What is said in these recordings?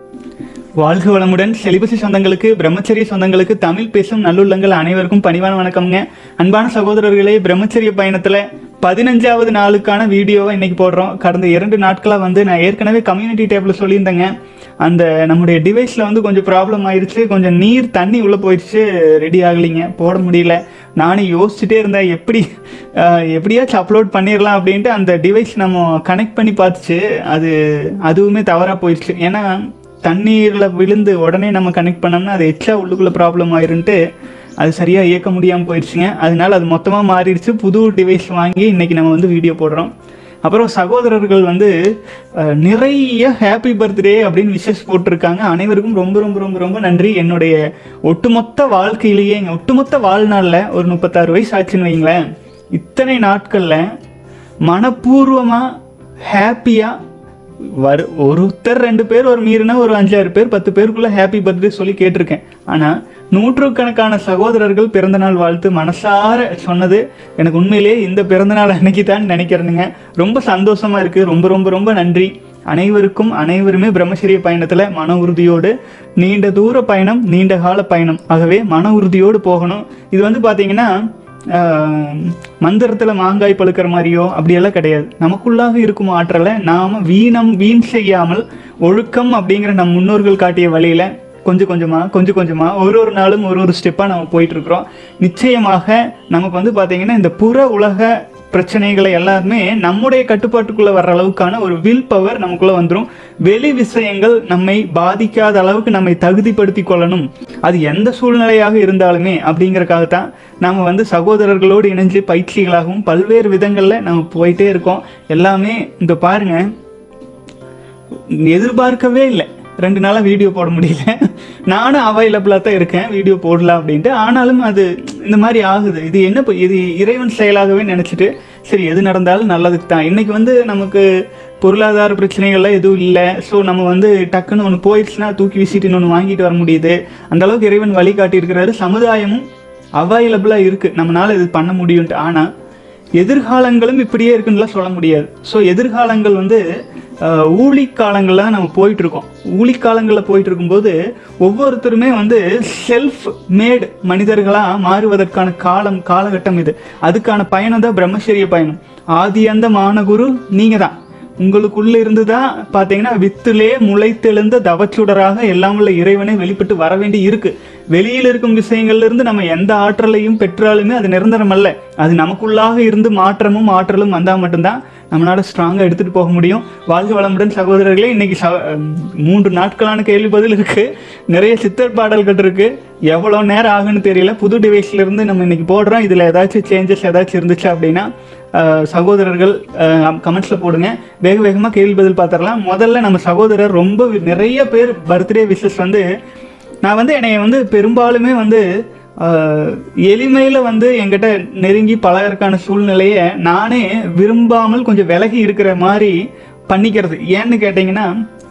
வாழ்க வளமுடன். செலிபசி சொந்தங்களுக்கு, பிரம்மச்சரிய சொந்தங்களுக்கு, தமிழ் பேசும் நல்லுள்ளங்கள் அனைவருக்கும் பணிவான வணக்கம்ங்க. அன்பான சகோதரர்களே, பிரம்மச்சரிய பயணத்துல 15வது நாளுக்கான வீடியோவை இன்னைக்கு போடுறோம். கடந்த 2 நாட்களாக நான் ஏற்கனவே கம்யூனிட்டி டேப்ல சொல்லியிருந்தேங்க. அந்த நம்முடைய டிவைஸ்ல கொஞ்சம் ப்ராப்ளம் ஆயிடுச்சு. கொஞ்சம் நீர் தண்ணி உள்ள போயிடுச்சு, ரெடி ஆகலைங்க, போட முடியல. நானே யோசிச்சுட்டே இருந்தேன், எப்படியாச்சும் அப்லோட் பண்ணிடலாம் அப்படின்ட்டு. அந்த டிவைஸ் நம்ம கனெக்ட் பண்ணி பார்த்துச்சு, அதுவுமே தவறாக போயிடுச்சு. ஏன்னா தண்ணீரில் விழுந்து உடனே நம்ம கனெக்ட் பண்ணோம்னா அது எக்ஸ்ட்ரா உள்ளுக்குள்ளே ப்ராப்ளம் ஆயிருன்ட்டு அது சரியாக இயக்க முடியாமல் போயிடுச்சுங்க. அதனால அது மொத்தமாக மாறிடுச்சு. புது டிவைஸ் வாங்கி இன்றைக்கி நம்ம வீடியோ போடுறோம். அப்புறம் சகோதரர்கள் நிறைய ஹாப்பி பர்த்டே அப்படின்னு விஷஸ் போட்டிருக்காங்க. அனைவருக்கும் ரொம்ப ரொம்ப ரொம்ப ரொம்ப நன்றி. என்னுடைய ஒட்டுமொத்த வாழ்க்கையிலேயே, எங்கள் ஒட்டுமொத்த வாழ்நாளில் ஒரு 36 வயசு ஆச்சுன்னு வைங்களேன், இத்தனை நாட்களில் மனப்பூர்வமாக ஹாப்பியாக ஒருத்தர் 2 பேர் ஒரு மீறினா ஒரு 5-6 பேர் 10 பேருக்குள்ள ஹாப்பி பர்த்டே சொல்லி கேட்டிருக்கேன். ஆனால் நூற்றுக்கணக்கான சகோதரர்கள் பிறந்தநாள் வாழ்த்து மனசார சொன்னது எனக்கு உண்மையிலேயே இந்த பிறந்தநாள் அன்னைக்கு தான் நினைக்கிறேனுங்க. ரொம்ப சந்தோஷமா இருக்கு. ரொம்ப ரொம்ப ரொம்ப நன்றி அனைவருமே பிரம்மச்சரிய பயணத்தில் மன உறுதியோடு, நீண்ட தூர பயணம், நீண்ட கால பயணம், ஆகவே மன உறுதியோடு போகணும். இது பார்த்தீங்கன்னா மந்திரத்தில் மாங்காய் பழுக்கிற மாதிரியோ அப்படியெல்லாம் கிடையாது. நமக்குள்ளாக இருக்கும் ஆற்றலை நாம் வீண் செய்யாமல் ஒழுக்கம் அப்படிங்கிற நம் முன்னோர்கள் காட்டிய வழியில் கொஞ்சம் கொஞ்சமாக ஒரு நாளும் ஒரு ஸ்டெப்பாக நம்ம போயிட்டுருக்குறோம். நிச்சயமாக நமக்கு பார்த்தீங்கன்னா இந்த புற உலக பிரச்சனைகளை எல்லாருமே நம்முடைய கட்டுப்பாட்டுக்குள்ளே வர்ற அளவுக்கான ஒரு வில் பவர் நமக்குள்ளே வந்துடும். வெளி விஷயங்கள் நம்மை பாதிக்காத அளவுக்கு நம்மை தகுதிப்படுத்தி கொள்ளணும், அது எந்த சூழ்நிலையாக இருந்தாலுமே அப்படிங்கிறக்காகத்தான் நாம் சகோதரர்களோடு இணைஞ்சு பயிற்சிகளாகவும் பல்வேறு விதங்களில் நம்ம போயிட்டே இருக்கோம். எல்லாமே இந்த பாருங்க, எதிர்பார்க்கவே இல்லை 2 நாளாக வீடியோ போட முடியல. நானும் அவைலபிளாக தான் இருக்கேன் வீடியோ போடலாம் அப்படின்ட்டு. ஆனாலும் அது இந்த மாதிரி ஆகுது. இது இறைவன் செயலாகவே நினச்சிட்டு சரி எது நடந்தாலும் நல்லதுக்கு தான். இன்றைக்கி நமக்கு பொருளாதார பிரச்சனைகள்லாம் எதுவும் இல்லை. ஸோ நம்ம டக்குன்னு ஒன்று போயிடுச்சுன்னா தூக்கி வீசிட்டு இன்னொன்று வாங்கிட்டு வர முடியுது. அந்தளவுக்கு இறைவன் வழி காட்டியிருக்கிறாரு. சமுதாயமும் அவைலபிளாக இருக்குது, நம்மளால் இது பண்ண முடியும்ட்டு. ஆனால் எதிர்காலங்களும் இப்படியே இருக்குன்னுலாம் சொல்ல முடியாது. ஸோ எதிர்காலங்கள் ஊழிக்காலங்களில் நம்ம போயிட்டுருக்கோம். ஊழிக்காலங்களில் போயிட்டு இருக்கும்போது ஒவ்வொருத்தருமே செல்ஃப் மேட் மனிதர்களாக மாறுவதற்கான காலகட்டம் இது. அதுக்கான பயணம் தான் பிரம்மச்சரிய பயணம். ஆதி அந்த மானகுரு நீங்கள் தான். உங்களுக்குள்ள இருந்து தான் பார்த்தீங்கன்னா வித்திலே முளைத்தெழுந்த தவச்சுடராக எல்லாம் உள்ள இறைவனை வெளிப்பட்டு வர வேண்டி இருக்கு. வெளியில் இருக்கும் விஷயங்கள்ல இருந்து நம்ம எந்த ஆற்றலையும் பெற்றாலுமே அது நிரந்தரம் அல்ல. அது நமக்குள்ளாக இருந்து மாற்றமும் ஆற்றலும் வந்தால் மட்டும்தான் நம்மளால ஸ்ட்ராங்காக எடுத்துகிட்டு போக முடியும். வாழ்க வளமுடன் சகோதரர்களே. இன்னைக்கு 3 நாட்களான கேள்வி பதில் இருக்கு. நிறைய சித்தர் பாடல்கள் இருக்கு. எவ்வளோ நேரம் ஆகுன்னு தெரியல. புது டிவைஸ்ல இருந்து நம்ம இன்னைக்கு போடுறோம். இதில் ஏதாச்சும் சேஞ்சஸ் ஏதாச்சும் இருந்துச்சு அப்படின்னா சகோதரர்கள் கமெண்ட்ஸில் போடுங்க. வேகமாக கேள்வி பதில் பார்த்துடலாம். முதல்ல நம்ம சகோதரர் ரொம்ப நிறைய பேர் பர்த்டே விஷஸ் நான் என்னை பெரும்பாலுமே எளிமையில் என்கிட்ட நெருங்கி பழகிறதுக்கான சூழ்நிலையை நானே விரும்பாமல் கொஞ்சம் விலகி இருக்கிற மாதிரி பண்ணிக்கிறது. ஏன்னு கேட்டிங்கன்னா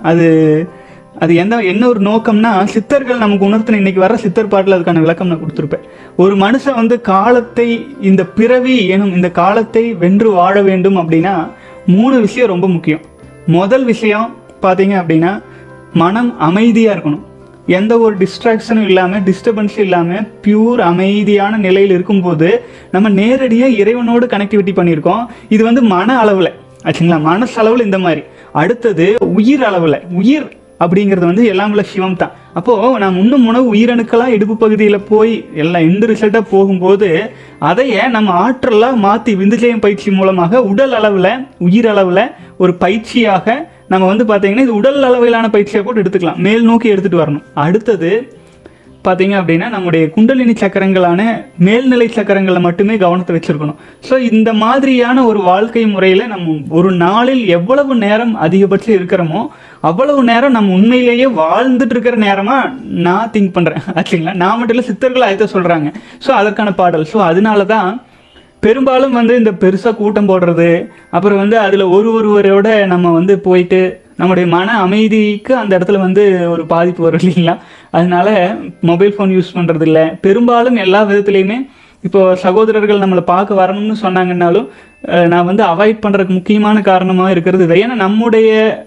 அது என்ன ஒரு நோக்கம்னா, சித்தர்கள் நமக்கு உணர்த்தின இன்னைக்கு வர சித்தர் பாட்டில் அதுக்கான விளக்கம் நான் கொடுத்துருப்பேன். ஒரு மனுஷன் காலத்தை, இந்த பிறவி எனும் இந்த காலத்தை வென்று வாழ வேண்டும் அப்படின்னா 3 விஷயம் ரொம்ப முக்கியம். முதல் விஷயம் பார்த்தீங்க அப்படின்னா மனம் அமைதியாக இருக்கணும். எந்த ஒரு டிஸ்ட்ராக்ஷனும் இல்லாமல், டிஸ்டர்பன்ஸும் இல்லாமல் பியூர் அமைதியான நிலையில் இருக்கும்போது நம்ம நேரடியாக இறைவனோடு கனெக்டிவிட்டி பண்ணியிருக்கோம். இது மன அளவில் ஆச்சுங்களா, மனசளவில் இந்த மாதிரி. அடுத்தது உயிர் அளவில். உயிர் அப்படிங்கிறது எல்லாம் உள்ள சிவம் தான். அப்போது நான் உண்ணும் உணவு உயிரணுக்களாக இடுப்பு பகுதியில் போய் எல்லாம் எந்த ரிசல்ட்டாக போகும்போது அதையே நம்ம ஆற்றலாக மாற்றி விந்துஜயம் பயிற்சி மூலமாக உடல் அளவில், உயிர் அளவில் ஒரு பயிற்சியாக நம்ம பார்த்தீங்கன்னா இது உடல் அளவிலான பயிற்சியாக கூட எடுத்துக்கலாம். மேல் நோக்கி எடுத்துகிட்டு வரணும். அடுத்தது பார்த்தீங்க அப்படின்னா நம்முடைய குண்டலினி சக்கரங்களான மேல்நிலை சக்கரங்களை மட்டுமே கவனத்தை வச்சுருக்கணும். ஸோ இந்த மாதிரியான ஒரு வாழ்க்கை முறையில் நம்ம ஒரு நாளில் எவ்வளவு நேரம் அதிகபட்சம் இருக்கிறோமோ அவ்வளவு நேரம் நம்ம உண்மையிலேயே வாழ்ந்துட்டு இருக்கிற நேரமாக நான் திங்க் பண்ணுறேன் ஆச்சுங்களா. நான் மட்டும் இல்லை, சித்தர்கள் அதை சொல்கிறாங்க. ஸோ அதற்கான பாடல். ஸோ அதனால தான் பெரும்பாலும் இந்த பெருசாக கூட்டம் போடுறது, அப்புறம் அதில் ஒருவரோட நம்ம போயிட்டு நம்முடைய மன அமைதிக்கு அந்த இடத்துல ஒரு பாதிப்பு வரும் இல்லைங்களா. அதனால மொபைல் ஃபோன் யூஸ் பண்ணுறது இல்லை. பெரும்பாலும் எல்லா விதத்துலேயுமே இப்போ சகோதரர்கள் நம்மளை பார்க்க வரணும்னு சொன்னாங்கன்னாலும் நான் அவாய்ட் பண்ணுறதுக்கு முக்கியமான காரணமாக இருக்கிறது இதை. ஏன்னா நம்முடைய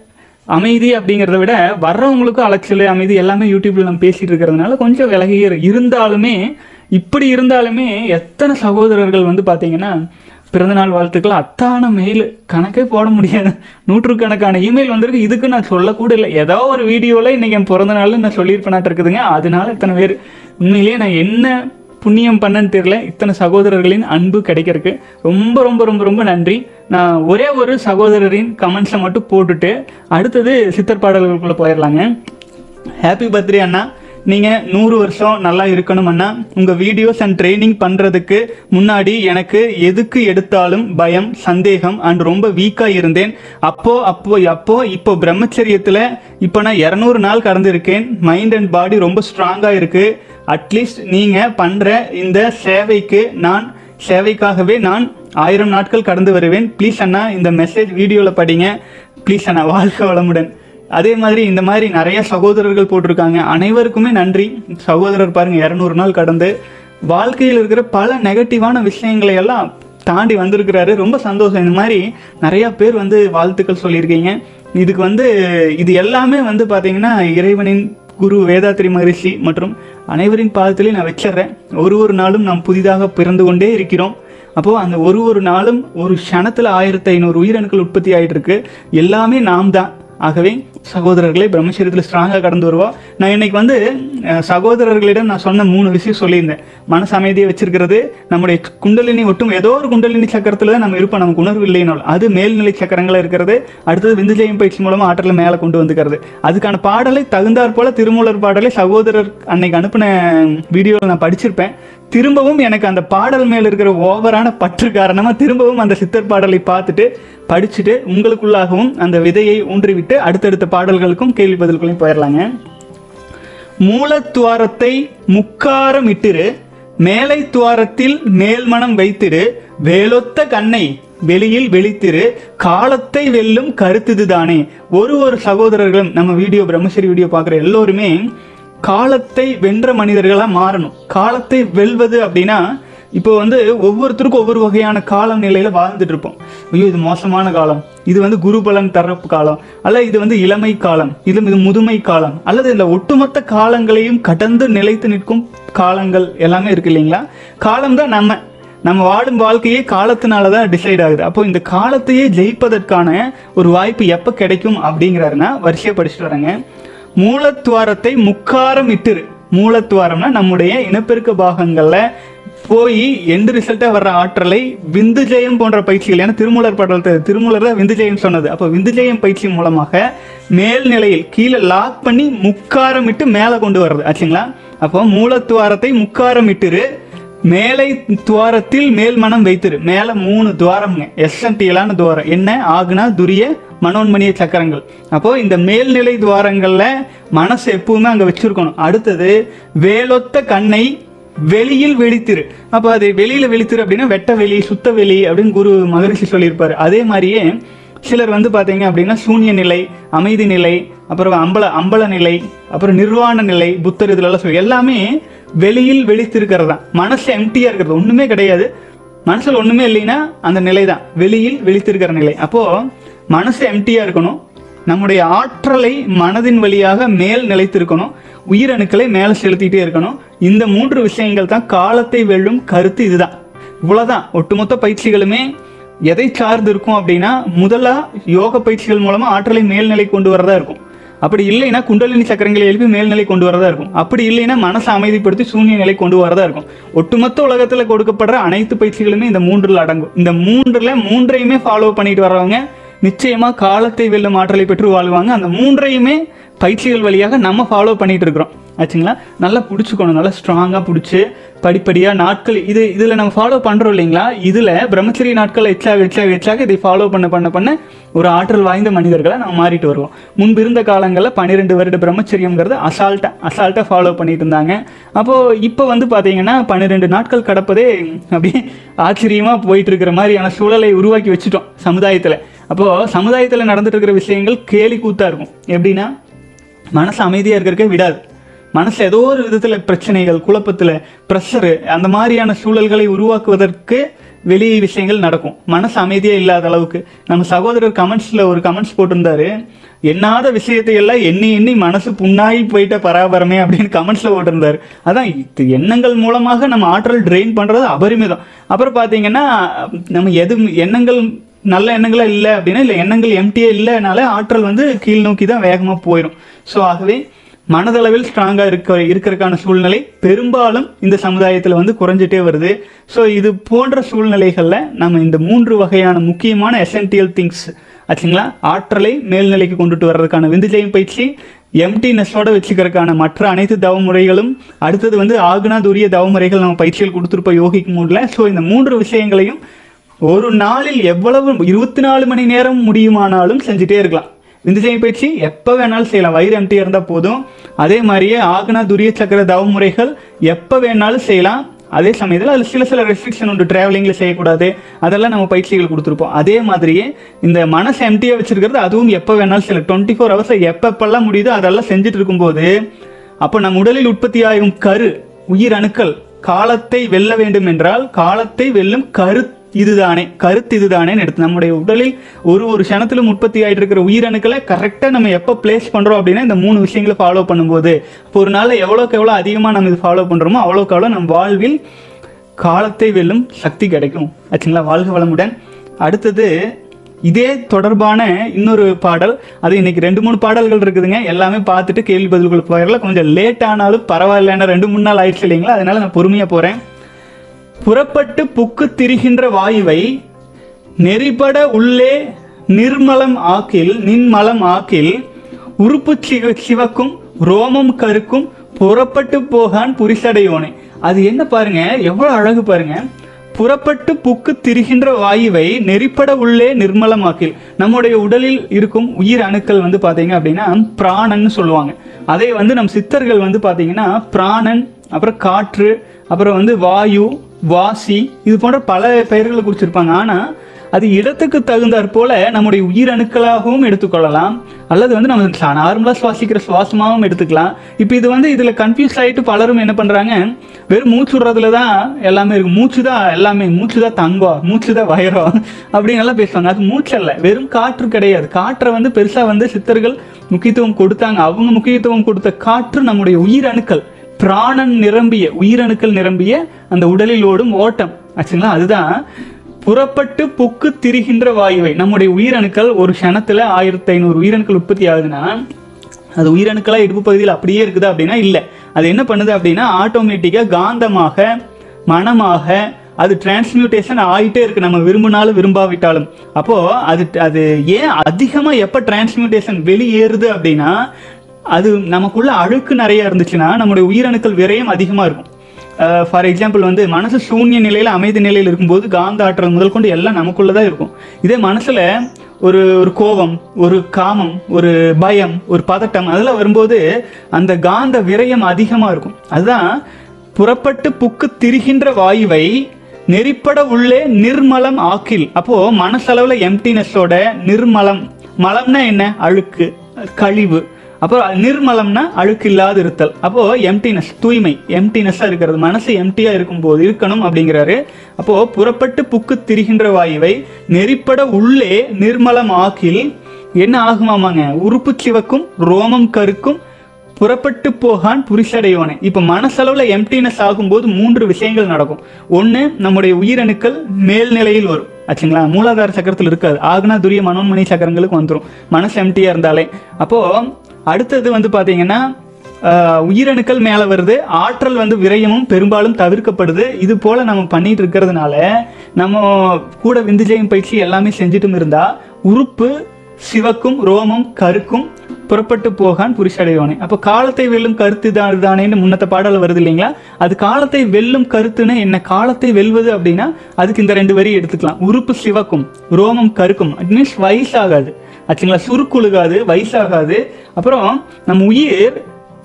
அமைதி அப்படிங்கிறத விட வர்றவங்களுக்கும் அலைச்சல் அமைதி எல்லாமே யூடியூப்ல நம்ம பேசிட்டு இருக்கிறதுனால கொஞ்சம் விலகியே இருந்தாலுமே, இப்படி இருந்தாலுமே எத்தனை சகோதரர்கள் வந்து பார்த்தீங்கன்னா பிறந்தநாள் வாழ்த்துக்கள் அத்தான மெயில் கணக்கே போட முடியாது, நூற்றுக்கணக்கான இமெயில் வந்திருக்கு. இதுக்கு நான் சொல்லக்கூட இல்லை, ஏதோ ஒரு வீடியோவில் இன்றைக்கி என் பிறந்தநாள் நான் சொல்லியிருப்பேனாட்டு இருக்குதுங்க. அதனால இத்தனை பேர் உண்மையிலேயே நான் என்ன புண்ணியம் பண்ணன்னு தெரியல, இத்தனை சகோதரர்களின் அன்பு கிடைக்கிறதுக்கு ரொம்ப ரொம்ப ரொம்ப ரொம்ப நன்றி. நான் ஒரே ஒரு சகோதரரின் கமெண்ட்ஸை மட்டும் போட்டுட்டு அடுத்தது சித்தர் பாடல்களுக்குள்ளே போயிடலாங்க. ஹாப்பி பர்த்டே அண்ணா, நீங்கள் 100 வருஷம் நல்லா இருக்கணும் அண்ணா. உங்கள் வீடியோஸ் அண்ட் ட்ரைனிங் பண்ணுறதுக்கு முன்னாடி எனக்கு எதுக்கு எடுத்தாலும் பயம், சந்தேகம் அண்ட் ரொம்ப வீக்காக இருந்தேன். இப்போ பிரம்மச்சரியத்தில் இப்போ நான் 200 நாள் கடந்திருக்கேன். மைண்ட் அண்ட் பாடி ரொம்ப ஸ்ட்ராங்காக இருக்குது. அட்லீஸ்ட் நீங்கள் பண்ணுற இந்த சேவைக்காகவே நான் 1000 நாட்கள் கடந்து வருவேன். ப்ளீஸ் அண்ணா இந்த மெசேஜ் வீடியோவில் படிங்க ப்ளீஸ் அண்ணா. வாழ்க வளமுடன். அதே மாதிரி இந்த மாதிரி நிறைய சகோதரர்கள் போட்டிருக்காங்க, அனைவருக்குமே நன்றி. சகோதரர் பாருங்கள் 200 நாள் கடந்து வாழ்க்கையில் இருக்கிற பல நெகட்டிவான விஷயங்களை எல்லாம் தாண்டி வந்திருக்கிறாரு. ரொம்ப சந்தோஷம். இந்த மாதிரி நிறையா பேர் வந்து வாழ்த்துக்கள் சொல்லியிருக்கீங்க. இதுக்கு இது எல்லாமே வந்து பார்த்தீங்கன்னா இறைவனின் குரு வேதாத்திரி மகரிஷி மற்றும் அனைவரின் பாதத்திலே நான் வச்சிடுறேன். ஒரு நாளும் நாம் புதிதாக பிறந்து கொண்டே இருக்கிறோம். அப்போது அந்த ஒரு நாளும் ஒரு க்ஷணத்தில் 1500 உயிரணுக்கள் உற்பத்தி ஆகிட்டு இருக்கு. எல்லாமே நாம் தான். ஆகவே சகோதரர்களை பிரம்மச்சரியத்தில் ஸ்ட்ராங்காக கடந்து வருவோம். நான் இன்னைக்கு சகோதரர்களிடம் நான் சொன்ன 3 விஷயம் சொல்லியிருந்தேன். மனசு அமைதியை வச்சிருக்கிறது, நம்முடைய குண்டலினி ஒட்டும் ஏதோ ஒரு குண்டலினி சக்கரத்தில் தான் நம்ம இருப்போம், நமக்கு உணர்வு இல்லைனாலும் அது மேல்நிலை சக்கரங்களாக இருக்கிறது. அடுத்தது விந்துஜயம் பயிற்சி மூலமாக ஆற்றலை மேலே கொண்டு வந்துக்கிறது. அதுக்கான பாடலை தகுந்தாற் போல திருமூலர் பாடலை சகோதரர் அன்னைக்கு அனுப்பின வீடியோவில் நான் படிச்சிருப்பேன். திரும்பவும் எனக்கு அந்த பாடல் மேல் இருக்கிற ஓவரான பற்று காரணமாக திரும்பவும் அந்த சித்தர் பாடலை பார்த்துட்டு படிச்சுட்டு உங்களுக்குள்ளாகவும் அந்த விதையை ஊன்றிவிட்டு அடுத்தடுத்த பாடல்களுக்கும் கேள்வி பதில்களையும் போயிடலாங்க. மூலத்துவாரத்தை முக்காரம் இட்டிரு, மேலை துவாரத்தில் மேல்மனம் வைத்திரு, வேலொத்த கண்ணை வெளியில் வெளித்திரு, காலத்தை வெல்லும் கருத்துது தானே. ஒரு சகோதரர்களும் நம்ம வீடியோ பிரம்மச்சரி வீடியோ பார்க்குற எல்லோருமே காலத்தை வென்ற மனிதர்களாக மாறணும். காலத்தை வெல்வது அப்படின்னா இப்போ ஒவ்வொருத்தருக்கும் ஒவ்வொரு வகையான காலம் நிலையில் வாழ்ந்துட்டு இருப்போம். ஐயோ இது மோசமான காலம், இது குரு பலன் தரப்பு காலம், அல்ல இது இளமை காலம், இது முதுமை காலம், அல்லது இந்த ஒட்டுமொத்த காலங்களையும் கடந்து நிலைத்து நிற்கும் காலங்கள் எல்லாமே இருக்கு இல்லைங்களா. காலம் தான் நம்ம வாழும் வாழ்க்கையே காலத்தினால தான் டிசைட் ஆகுது. அப்போ இந்த காலத்தையே ஜெயிப்பதற்கான ஒரு வாய்ப்பு எப்போ கிடைக்கும் அப்படிங்கிறாருன்னா வரிசையாக படிச்சுட்டு வரேங்க. மூலத்துவாரத்தை முக்காரம் இட்டுரு. மூலத்துவாரம்னா நம்முடைய இனப்பெருக்க பாகங்களில் போய் எண்டு ரிசல்ட்டாக வர்ற ஆற்றலை விந்துஜயம் போன்ற பயிற்சிகள், ஏன்னா திருமூலர் தான் விந்துஜயம் சொன்னது. அப்போ விந்துஜயம் பயிற்சி மூலமாக மேல்நிலையில் கீழே லாக் பண்ணி முக்காரம் இட்டு மேலே கொண்டு வர்றது ஆச்சுங்களா. அப்போ மூலத்துவாரத்தை முக்காரம் இட்டுரு, மேலை துவாரத்தில் மேல் மனம் வைத்திரு. மேலே 3 துவாரம்ங்க, எஸ்என்டியலான துவாரம் என்ன ஆகுனா துரிய மனோன்மணிய சக்கரங்கள். அப்போ இந்த மேல்நிலை துவாரங்கள்ல மனசு எப்பவுமே அங்க வச்சிருக்கணும். அடுத்தது வேலொத்த கண்ணை வெளியில் வெளித்திரு. அப்போ அது வெளியில வெளித்திரு அப்படின்னா வெட்ட வெளி, சுத்த வெளி அப்படின்னு குரு மகரிஷி சொல்லியிருப்பாரு. அதே மாதிரியே சிலர் பார்த்தீங்க அப்படின்னா சூன்ய நிலை, அமைதி நிலை, அப்புறம் அம்பல நிலை, அப்புறம் நிர்வாண நிலை, புத்தர் இதுலலாம் சொல்லி எல்லாமே வெளியில் வெளித்திருக்கிறது தான். மனசு எம்டியா இருக்கிறது, ஒண்ணுமே கிடையாது, மனசுல ஒண்ணுமே இல்லைன்னா அந்த நிலை தான் வெளியில் வெளித்திருக்கிற நிலை. அப்போ மனசு எம்டியா இருக்கணும், நம்முடைய ஆற்றலை மனதின் வழியாக மேல் நிலைத்திருக்கணும், உயிரணுக்களை மேலே செலுத்திட்டே இருக்கணும். இந்த 3 விஷயங்கள் தான் காலத்தை வெல்லும் கருத்து. இதுதான், இவ்வளவுதான். ஒட்டுமொத்த பயிற்சிகளுமே எதை சார்ந்து இருக்கும் அப்படின்னா முதல்ல யோக பயிற்சிகள் மூலமா ஆற்றலை மேல்நிலை கொண்டு வரதா இருக்கும். அப்படி இல்லைன்னா குண்டலினி சக்கரங்களை எழுப்பி மேல்நிலை கொண்டு வரதா இருக்கும். அப்படி இல்லைன்னா மனசை அமைதிப்படுத்தி சூன்ய நிலை கொண்டு வரதா இருக்கும். ஒட்டுமொத்த உலகத்தில் கொடுக்கப்படுற அனைத்து பயிற்சிகளுமே இந்த 3ல் அடங்கும். இந்த 3லையுமே ஃபாலோ பண்ணிட்டு வர்றவங்க நிச்சயமா காலத்தை வெல்லும் ஆற்றலை பெற்று வாழ்வாங்க. அந்த 3ஐயுமே பயிற்சிகள் வழியாக நம்ம ஃபாலோ பண்ணிட்டு இருக்கிறோம் ஆச்சுங்களா. நல்லா பிடிச்சிக்கணும், நல்லா ஸ்ட்ராங்காக பிடிச்சி படிப்படியாக நாட்கள் இதில் நம்ம ஃபாலோ பண்ணுறோம் இல்லைங்களா. இதில் பிரம்மச்சரிய நாட்கள் எச்சாக இதை ஃபாலோ பண்ண ஒரு ஆற்றல் வாய்ந்த மனிதர்களை நம்ம மாறிட்டு வருவோம். முன்பு இருந்த காலங்களில் 12 வருட பிரம்மச்சரியங்கிறது அசால்ட்டாக ஃபாலோ பண்ணிட்டு இருந்தாங்க. அப்போது இப்போ பார்த்தீங்கன்னா 12 நாட்கள் கடப்பதே அப்படியே ஆச்சரியமாக போயிட்டு இருக்கிற மாதிரியான சூழலை உருவாக்கி வச்சுட்டோம் சமுதாயத்தில். அப்போது சமுதாயத்தில் நடந்துட்டு இருக்கிற விஷயங்கள் கேலி கூத்தாக இருக்கும். எப்படின்னா மனசு அமைதியாக இருக்கிறதுக்கே விடாது. மனசு ஏதோ ஒரு விதத்தில் பிரச்சனைகள், குழப்பத்தில், ப்ரெஷரு, அந்த மாதிரியான சூழல்களை உருவாக்குவதற்கு வெளியே விஷயங்கள் நடக்கும். மனசு அமைதியாக இல்லாத அளவுக்கு நம்ம சகோதரர் கமெண்ட்ஸில் ஒரு கமெண்ட்ஸ் போட்டிருந்தாரு, எண்ணாத விஷயத்தை எல்லாம் எண்ணி எண்ணி மனசு புண்ணாகி போயிட்ட பராபரமே அப்படின்னு கமெண்ட்ஸில் போட்டிருந்தார். அதான் எண்ணங்கள் மூலமாக நம்ம ஆற்றல் ட்ரெயின் பண்ணுறது அபரிமிதம். அப்புறம் பார்த்தீங்கன்னா நம்ம எண்ணங்கள் நல்ல எண்ணங்களே இல்லை அப்படின்னா, இல்லை எண்ணங்கள் எம்டியே இல்லைனால ஆற்றல் வந்து கீழ் நோக்கி தான் வேகமாக போயிடும். ஸோ ஆகவே மனதளவில் ஸ்ட்ராங்காக இருக்கிறதுக்கான சூழ்நிலை பெரும்பாலும் இந்த சமுதாயத்தில் வந்து குறைஞ்சிட்டே வருது. ஸோ இது போன்ற சூழ்நிலைகளில் நம்ம இந்த 3 வகையான முக்கியமான எசென்டியல் திங்ஸ் ஆச்சுங்களா, ஆற்றலை மேல்நிலைக்கு கொண்டுட்டு வர்றதுக்கான விந்துஜயம் பயிற்சி, எம்டினஸோட வச்சுக்கிறதுக்கான மற்ற அனைத்து தவமுறைகளும், அடுத்தது வந்து ஆகுனா துரிய தவமுறைகள் நம்ம பயிற்சிகள் கொடுத்துருப்போம் யோகிக்கு மூடில். ஸோ இந்த 3 விஷயங்களையும் ஒரு நாளில் எவ்வளவு 24 மணி நேரம் முடியுமானாலும் செஞ்சுட்டே இருக்கலாம். விந்துஜயம் பயிற்சி எப்போ வேணாலும் செய்யலாம், வயிறு எம்டியாக இருந்தால் போதும். அதே மாதிரியே ஆகுனா துரிய சக்கர தவமுறைகள் எப்போ வேணாலும் செய்யலாம். அதே சமயத்தில் அதில் சில ரெஸ்ட்ரிக்ஷன் உண்டு, ட்ராவலிங்கில் செய்யக்கூடாது, அதெல்லாம் நம்ம பயிற்சிகள் கொடுத்துருப்போம். அதே மாதிரியே இந்த மனசு எம்டியாக வச்சிருக்கிறது அதுவும் எப்போ வேணாலும் செய்யலாம். 24 ஹவர்ஸ் எப்பப்பெல்லாம் முடியுதோ அதெல்லாம் செஞ்சுட்டு இருக்கும்போது அப்போ நம்ம உடலில் உற்பத்தி ஆகும் உயிர் அணுக்கள் காலத்தை வெல்ல வேண்டும் என்றால் காலத்தை வெல்லும் கருத்து இதுதானேன்னு எடுத்து நம்முடைய உடலில் ஒரு க்ஷணத்திலும் உற்பத்தி ஆகிட்டு இருக்கிற உயிரணுக்களை கரெக்டாக நம்ம எப்போ பிளேஸ் பண்ணுறோம் அப்படின்னா இந்த 3 விஷயங்களை ஃபாலோ பண்ணும்போது இப்போ ஒரு நாளில் எவ்வளோக்கு எவ்வளோ அதிகமாக நம்ம இது ஃபாலோ பண்ணுறோமோ அவ்வளோக்கு எவ்வளோ நம்ம வாழ்வில் காலத்தை வெல்லும் சக்தி கிடைக்கும் ஆச்சுங்களா. வாழ்க வளமுடன். அடுத்தது இதே தொடர்பான இன்னொரு பாடல், அது இன்னைக்கு 2-3 பாடல்கள் இருக்குதுங்க, எல்லாமே பார்த்துட்டு கேள்வி பதில்களுக்கு போயிடலாம். கொஞ்சம் லேட் ஆனாலும் பரவாயில்லைன்னா 2-3 நாள் ஆயிடுச்சு இல்லைங்களா, அதனால நான் பொறுமையாக போகிறேன். புறப்பட்டு புக்கு திரிகின்ற வாயுவை நெறிபட உள்ளே நிர்மலம் ஆக்கில் உறுப்பு சிவக்கும் ரோமம் கருக்கும் புறப்பட்டு போகான் புரிசடையோனே. அது என்ன பாருங்க, எவ்வளவு அழகு பாருங்க. புறப்பட்டு புக்கு திரிகின்ற வாயுவை நெறிப்பட உள்ளே நிர்மலமாக்கில். நம்முடைய உடலில் இருக்கும் உயிர் அணுக்கள் வந்து பார்த்தீங்க அப்படின்னா பிராணன்னு சொல்லுவாங்க. அதை வந்து நம் சித்தர்கள் வந்து பார்த்தீங்கன்னா பிராணன், அப்புறம் காற்று, அப்புறம் வந்து வாயு, வாசி, இது போன்ற பல பெயர்களை குறிச்சிருப்பாங்க. ஆனால் அது இடத்துக்கு தகுந்தாற் போல நம்முடைய உயிரணுக்களாகவும் எடுத்துக்கொள்ளலாம், அல்லது வந்து நம்ம நார்மலாக சுவாசிக்கிற சுவாசமாகவும் எடுத்துக்கலாம். இப்போ இது வந்து இதில் கன்ஃபியூஸ் ஆகிட்டு பலரும் என்ன பண்ணுறாங்க, வெறும் மூச்சு விடுறதுல தான் எல்லாமே இருக்கும், மூச்சு தான் எல்லாமே, மூச்சு தான் தங்கம், மூச்சு தான் வைரம் அப்படின்னு எல்லாம் பேசுவாங்க. அது மூச்சு அல்ல, வெறும் காற்று கிடையாது. காற்றை வந்து பெருசாக வந்து சித்தர்கள் முக்கியத்துவம் கொடுத்தாங்க. அவங்க முக்கியத்துவம் கொடுத்த காற்று நம்முடைய உயிரணுக்கள், பிராணன் நிரம்பிய உயிரணுக்கள் நிரம்பிய அந்த உடலில் ஓடும் ஓட்டம் ஆச்சுங்களா. அதுதான் புறப்பட்டு புக்கு திரிகின்ற வாயுவை. நம்முடைய உயிரணுக்கள் ஒரு க்ஷணத்தில் 1500 உயிரணுக்கள் உற்பத்தி ஆகுதுன்னா அது உயிரணுக்களாக இடுப்பு பகுதியில் அப்படியே இருக்குது அப்படின்னா இல்லை. அது என்ன பண்ணுது அப்படின்னா ஆட்டோமேட்டிக்காக காந்தமாக மனமாக அது டிரான்ஸ்மியூட்டேஷன் ஆகிட்டே இருக்கு, நம்ம விரும்பினாலும் விரும்பாவிட்டாலும். அப்போது அது ஏன் அதிகமாக எப்போ டிரான்ஸ்மியூட்டேஷன் வெளியேறுது அப்படின்னா அது நமக்குள்ள அழுக்கு நிறைய இருந்துச்சுன்னா நம்முடைய உயிரணுக்கள் விரயம் அதிகமாக இருக்கும். ஃபார் எக்ஸாம்பிள் வந்து மனசு சூன்ய நிலையில் அமைதி நிலையில் இருக்கும்போது காந்த ஆற்றல் முதல் கொண்டு எல்லாம் நமக்குள்ள தான் இருக்கும். இதே மனசில் ஒரு கோபம், ஒரு காமம், ஒரு பயம், ஒரு பதட்டம் அதெல்லாம் வரும்போது அந்த காந்த விரயம் அதிகமாக இருக்கும். அதுதான் புறப்பட்டு புக்கு திரிகின்ற வாயுவை நெறிப்பட உள்ளே நிர்மலம் ஆக்கில். அப்போது மனசளவில் எம்டினஸோட நிர்மலம், மலம்னா என்ன, அழுக்கு கழிவு, அப்புறம் நிர்மலம்னா அழுக்கு இல்லாது இருத்தல். அப்போது எம்டினஸ், தூய்மை, எம்டினஸ்ஸாக இருக்கிறது, மனசு எம்டியாக இருக்கும்போது இருக்கணும் அப்படிங்கிறாரு. அப்போது புறப்பட்டு புக்கு திரிகின்ற வாயுவை நெறிப்பட உள்ளே நிர்மலம் ஆக்கில் என்ன ஆகுமாமாங்க, உறுப்பு சிவக்கும் ரோமம் கருக்கும் புறப்பட்டு போகான் புரிசடையோனே. இப்போ மனசளவில் எம்டினஸ் ஆகும்போது 3 விஷயங்கள் நடக்கும். ஒன்று, நம்முடைய உயிரணுக்கள் மேல்நிலையில் வரும் ஆச்சுங்களா, மூலாதார சக்கரத்தில் இருக்காது, ஆகுனா துரிய மனோன்மணி சக்கரங்களுக்கு வந்துடும் மனசு எம்டியாக இருந்தாலே. அப்போது அடுத்தது வந்து பார்த்தீங்கன்னா உயிரணுக்கள் மேலே வருது, ஆற்றல் வந்து விரயமும் பெரும்பாலும் தவிர்க்கப்படுது. இது போல் நம்ம பண்ணிட்டு இருக்கிறதுனால நம்ம கூட விந்துஜயம் பயிற்சி எல்லாமே செஞ்சுட்டும் இருந்தால் உறுப்பு சிவக்கும் ரோமம் கருக்கும் புறப்பட்டு போகான் புரிசடையோனே. அப்போ காலத்தை வெல்லும் கருத்து தானேன்னு முன்னத்த பாடல் வருது இல்லைங்களா, அது காலத்தை வெல்லும் கருத்துன்னு என்ன, காலத்தை வெல்வது அப்படின்னா அதுக்கு இந்த 2 வரி எடுத்துக்கலாம். உறுப்பு சிவக்கும் ரோமம் கருக்கும், இட் மீன்ஸ் வயசாகாது ஆச்சுங்களா, சுருக்குழுகாது, வயசாகாது. அப்புறம் நம்ம உயிர்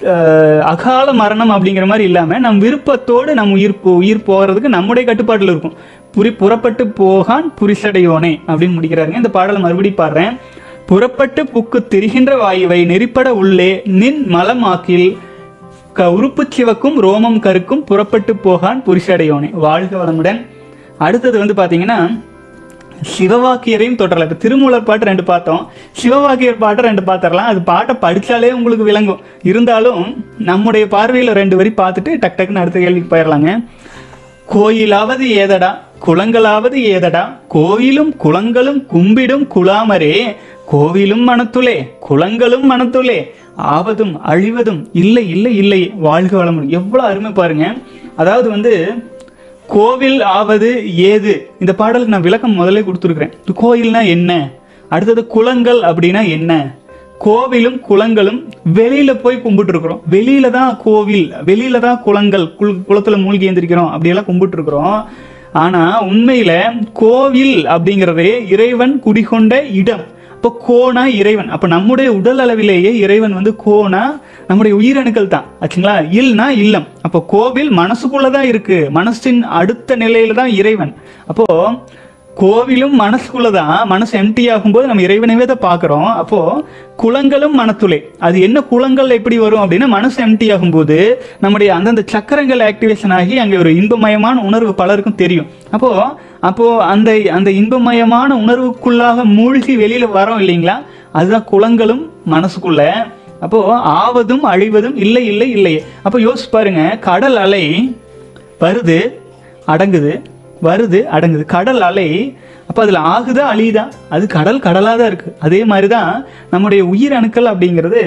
அகால மரணம் அப்படிங்கிற மாதிரி இல்லாமல் நம் விருப்பத்தோடு நம் உயிர் போகிறதுக்கு நம்முடைய கட்டுப்பாட்டில் இருக்கும். புறப்பட்டு போகான் புரிசடையோனே அப்படின்னு முடிக்கிறாருங்க. இந்த பாடலை மறுபடியும் பாடுறேன். புறப்பட்டு புக்கு திரிகின்ற வாயுவை நெறிப்பட உள்ளே நின் மலமாக்கில் உறுப்பு சிவக்கும் ரோமம் கருக்கும் புறப்பட்டு போகான் புரிசடையோனே. வாழ்க வளமுடன். அடுத்தது வந்து பார்த்தீங்கன்னா சிவவாக்கியரையும் தொடரலாம். இப்போ திருமூலர் பாட்டு 2 பார்த்தோம், சிவவாக்கியர் பாட்டை 2 பார்த்துடலாம். அது பாட்டை படித்தாலே உங்களுக்கு விளங்கும். இருந்தாலும் நம்முடைய பார்வையில் 2 வரி பார்த்துட்டு டக் டக்குன்னு அடுத்த கேள்விக்கு போயிடலாங்க. கோயிலாவது ஏதடா குளங்களாவது ஏதடா, கோயிலும் குளங்களும் கும்பிடும் குலாமரே, கோவிலும் மனத்துளே குளங்களும் மனத்துளே, ஆவதும் அழிவதும் இல்லை இல்லை இல்லை, வாழ்க வளமுடன். எவ்வளோ அருமை பாருங்க. அதாவது வந்து கோவில் ஆவது ஏது, இந்த பாடலுக்கு நான் விளக்கம் முதல்ல கொடுத்துருக்குறேன். கோயில்னா என்ன, அடுத்தது குளங்கள் அப்படின்னா என்ன. கோவிலும் குளங்களும் வெளியில போய் கும்பிட்டு இருக்கிறோம், வெளியில தான் கோவில், வெளியில தான் குளங்கள், குளத்துல மூழ்கி எழுந்திருக்கிறோம், அப்படியெல்லாம் கும்பிட்டு இருக்கிறோம். ஆனா உண்மையில கோவில் அப்படிங்கிறதே இறைவன் குடிகொண்ட இடம். இப்போ கோனா இறைவன், அப்ப நம்முடைய உடல் அளவிலேயே இறைவன் வந்து கோனா நம்முடைய உயிரணுக்கள் தான் ஆச்சுங்களா. இல்னா இல்லம், அப்போ கோவில் மனசுக்குள்ளதான் இருக்கு, மனசின் அடுத்த நிலையில தான் இறைவன். அப்போ கோவிலும் மனசுக்குள்ளதான், மனசு எம்டி ஆகும்போது நம்ம இறைவனவே தான் பார்க்குறோம். அப்போ குளங்களும் மனத்துளே, அது என்ன குளங்கள் எப்படி வரும் அப்படின்னா, மனசு எம்டி ஆகும்போது நம்முடைய அந்தந்த சக்கரங்கள் ஆக்டிவேஷன் ஆகி அங்கே ஒரு இன்பமயமான உணர்வு பலருக்கும் தெரியும். அப்போ அந்த அந்த இன்பமயமான உணர்வுக்குள்ளாக மூழ்கி வெளியில வரோம் இல்லைங்களா, அதுதான் குளங்களும் மனசுக்குள்ள. அப்போ ஆவதும் அழிவதும் இல்லை இல்லை இல்லை. அப்போ யோசிச்சு பாருங்க, கடல் அலை வருது அடங்குது, வருது அடங்குது, கடல் அலை. அப்போ அதில் ஆகுதா அழியுதா, அது கடலாக தான் இருக்குது. அதே மாதிரி தான் நம்முடைய உயிரணுக்கள் அப்படிங்கிறது,